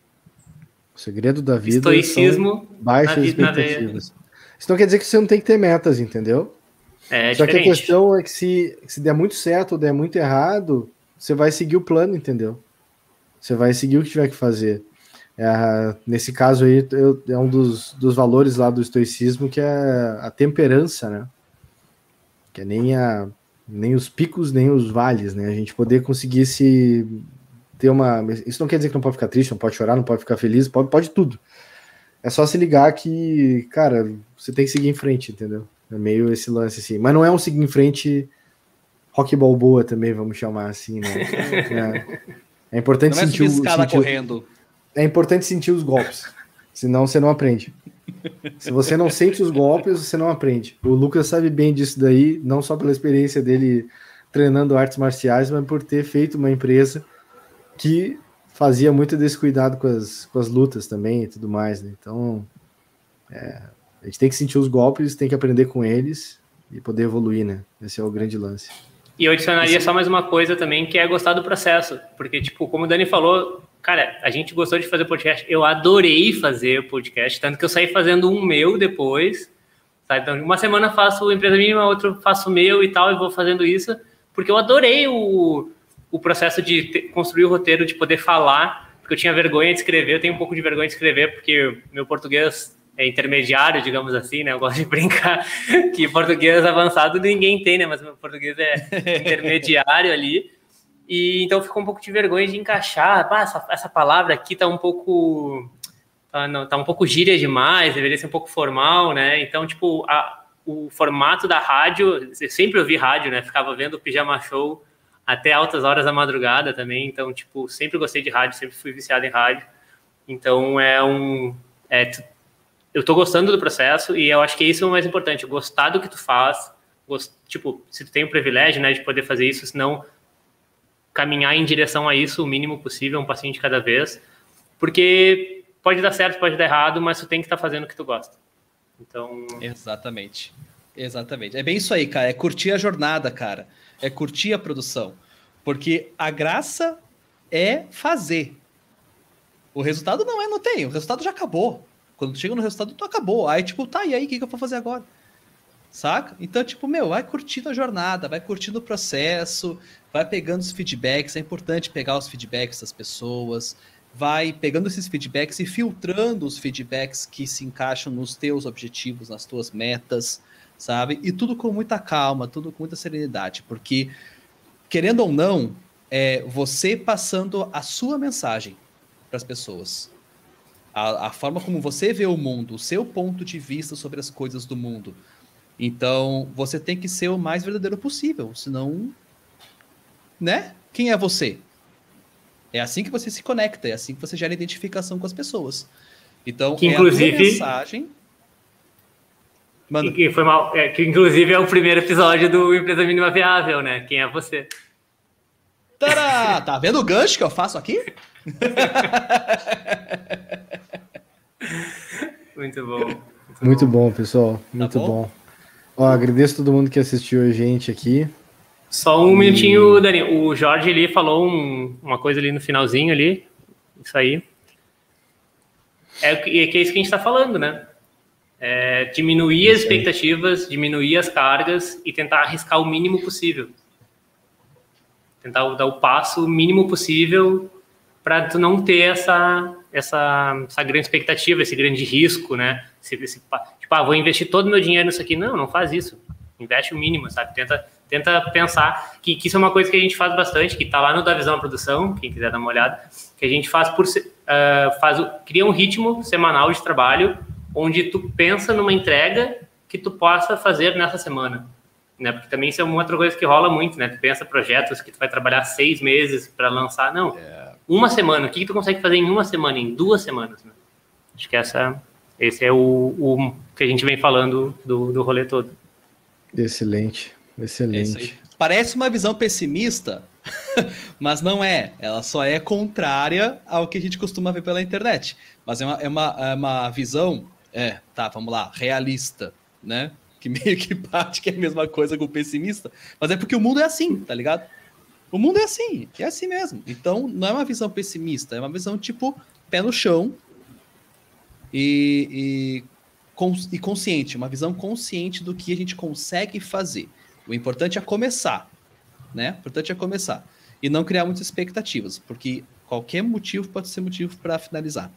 O segredo da vida
Estoicismo
são baixas expectativas. Isso não quer dizer que você não tem que ter metas, entendeu?
É
Só
diferente.
que a questão é que se, se der muito certo ou der muito errado, você vai seguir o plano, entendeu? Você vai seguir o que tiver que fazer. É, nesse caso aí, eu, é um dos, dos valores lá do estoicismo, que é a temperança, né? Que é nem, a, nem os picos, nem os vales, né? A gente poder conseguir se ter uma... Isso não quer dizer que não pode ficar triste, não pode chorar, não pode ficar feliz, pode, pode tudo. É só se ligar que, cara, você tem que seguir em frente, entendeu? É meio esse lance assim. Mas não é um seguir em frente... Rock Balboa também, vamos chamar assim, né? É, é importante
não
sentir,
é
o, sentir
correndo.
É importante sentir os golpes, senão você não aprende. Se você não sente os golpes, você não aprende. O Lucas sabe bem disso daí, não só pela experiência dele treinando artes marciais, mas por ter feito uma empresa que fazia muito desse cuidado com as, com as lutas também e tudo mais, né? Então, é, a gente tem que sentir os golpes, tem que aprender com eles e poder evoluir, né? Esse é o grande lance.
E eu adicionaria só mais uma coisa também, que é gostar do processo. Porque, tipo, como o Dani falou, cara, a gente gostou de fazer podcast. Eu adorei fazer o podcast, tanto que eu saí fazendo um meu depois. Sabe? Então, uma semana faço o Empresa Mínima, outra faço o meu e tal, e vou fazendo isso. Porque eu adorei o, o processo de ter, construir o roteiro, de poder falar. Porque eu tinha vergonha de escrever, eu tenho um pouco de vergonha de escrever, porque meu português... é intermediário, digamos assim, né? Eu gosto de brincar que português avançado ninguém tem, né? Mas meu português é intermediário ali. E então ficou um pouco de vergonha de encaixar. Ah, essa, essa palavra aqui tá um pouco... Tá, não, tá um pouco gíria demais, deveria ser um pouco formal, né? Então, tipo, a, o formato da rádio... Eu sempre ouvi rádio, né? Ficava vendo o Pijama Show até altas horas da madrugada também. Então, tipo, sempre gostei de rádio, sempre fui viciado em rádio. Então, é um... É, eu tô gostando do processo e eu acho que isso é o mais importante, gostar do que tu faz, gost... tipo, se tu tem o privilégio, né, de poder fazer isso, senão caminhar em direção a isso o mínimo possível, um passinho de cada vez, porque pode dar certo, pode dar errado, mas tu tem que estar tá fazendo o que tu gosta. Então...
Exatamente, exatamente. É bem isso aí, cara, é curtir a jornada, cara, é curtir a produção, porque a graça é fazer. O resultado não é, não tem, o resultado já acabou. Quando tu chega no resultado, tu acabou. Aí, tipo, tá, e aí, o que, que eu vou fazer agora? Saca? Então, tipo, meu, vai curtindo a jornada, vai curtindo o processo, vai pegando os feedbacks. É importante pegar os feedbacks das pessoas, vai pegando esses feedbacks e filtrando os feedbacks que se encaixam nos teus objetivos, nas tuas metas, sabe? E tudo com muita calma, tudo com muita serenidade, porque, querendo ou não, é você passando a sua mensagem para as pessoas. A, a forma como você vê o mundo, o seu ponto de vista sobre as coisas do mundo. Então, você tem que ser o mais verdadeiro possível, senão, né? Quem é você? É assim que você se conecta, é assim que você gera identificação com as pessoas. Então,
que,
é
inclusive,
a tua mensagem...
Mano. Que, foi mal, é, que inclusive é o primeiro episódio do Empresa Mínima Viável, né? Quem é você?
Tará! Tá vendo o gancho que eu faço aqui?
Muito bom. Muito,
muito
bom.
bom, pessoal. Muito
tá bom?
bom. Ó, agradeço a todo mundo que assistiu a gente aqui.
Só um e... minutinho, Dani. O Jorge ali falou um, uma coisa ali no finalzinho ali. Isso aí. É, é que é isso que a gente está falando, né? É, diminuir as expectativas, diminuir as cargas e tentar arriscar o mínimo possível. Tentar dar o passo mínimo possível para tu não ter essa, essa, essa grande expectativa, esse grande risco, né? Esse, esse, tipo, ah, vou investir todo o meu dinheiro nisso aqui. Não, não faz isso. Investe o mínimo, sabe? Tenta, tenta pensar que, que isso é uma coisa que a gente faz bastante, que está lá no Da Visão à Produção, quem quiser dar uma olhada, que a gente faz por... Uh, faz, cria um ritmo semanal de trabalho onde tu pensa numa entrega que tu possa fazer nessa semana, né? Porque também isso é uma outra coisa que rola muito, né? Tu pensa projetos que tu vai trabalhar seis meses para lançar, não. É. Uma semana, o que, que tu consegue fazer em uma semana, em duas semanas, né? Acho que essa, esse é o, o que a gente vem falando do, do rolê todo.
Excelente, excelente.
É parece uma visão pessimista, mas não é. Ela só é contrária ao que a gente costuma ver pela internet. Mas é uma, é uma, é uma visão... É, tá, vamos lá, realista, né? Que meio que parte que é a mesma coisa com o pessimista, mas é porque o mundo é assim, tá ligado? O mundo é assim, é assim mesmo. Então, não é uma visão pessimista, é uma visão tipo pé no chão e, e, e consciente, uma visão consciente do que a gente consegue fazer. O importante é começar, né? O importante é começar e não criar muitas expectativas, porque qualquer motivo pode ser motivo para finalizar.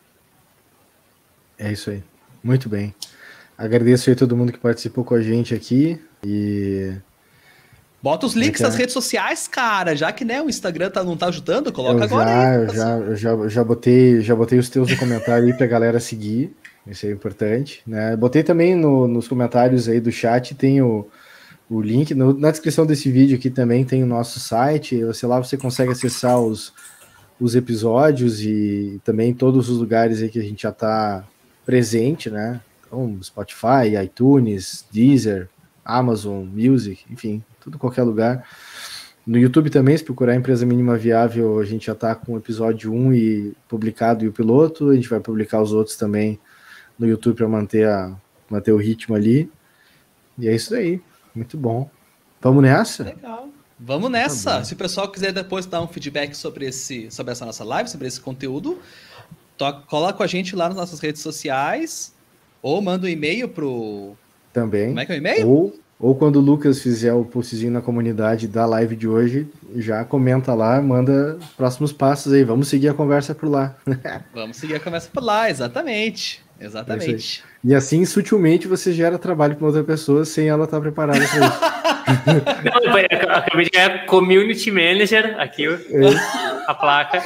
É isso aí. Muito bem. Agradeço aí a todo mundo que participou com a gente aqui e...
Bota os links
é
nas redes sociais, cara, já que né, o Instagram tá, não tá ajudando, coloca
eu
agora
já,
aí.
Eu já, eu já, eu já, botei, já botei os teus no comentário aí pra galera seguir, isso é importante, né? Botei também no, nos comentários aí do chat, tem o, o link, no, na descrição desse vídeo aqui também tem o nosso site, você lá você consegue acessar os, os episódios e também todos os lugares aí que a gente já tá presente, né? Então, Spotify, iTunes, Deezer, Amazon Music, enfim, tudo qualquer lugar. No YouTube também, se procurar Empresa Mínima Viável, a gente já está com o episódio um e publicado e o piloto, a gente vai publicar os outros também no YouTube para manter, a, manter o ritmo ali. E é isso aí, muito bom. Vamos nessa?
Legal. Vamos nessa. Tá, se o pessoal quiser depois dar um feedback sobre, esse, sobre essa nossa live, sobre esse conteúdo, toca, cola com a gente lá nas nossas redes sociais ou manda um e-mail pro...
Também.
Como é que é o e-mail?
Ou, ou quando o Lucas fizer o postzinho na comunidade da live de hoje, já comenta lá, manda próximos passos aí. Vamos seguir a conversa por lá.
Vamos seguir a conversa por lá, exatamente. Exatamente.
É e assim, sutilmente, você gera trabalho para outra pessoa sem ela estar preparada para isso.
Não, eu acabei de ganhar Community Manager aqui, é. a placa.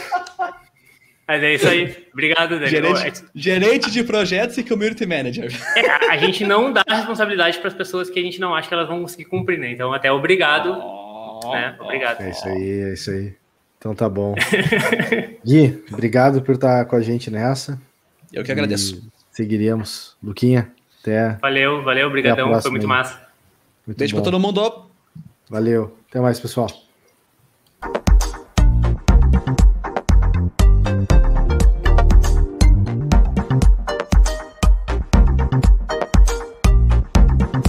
Mas é isso aí. Obrigado, Daniel.
Gerente, gerente de projetos e Community Manager.
É, a gente não dá responsabilidade para as pessoas que a gente não acha que elas vão conseguir cumprir, né? Então, até obrigado. Oh, né? Obrigado.
É isso aí, é isso aí. Então tá bom. Gui, obrigado por estar com a gente nessa.
Eu que agradeço.
E seguiremos. Luquinha, até.
Valeu, valeu, obrigadão. Foi muito aí. Massa.
Muito
Beijo para todo mundo.
Valeu. Até mais, pessoal.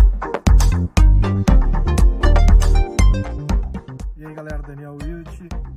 E aí, galera, Daniel Wilt.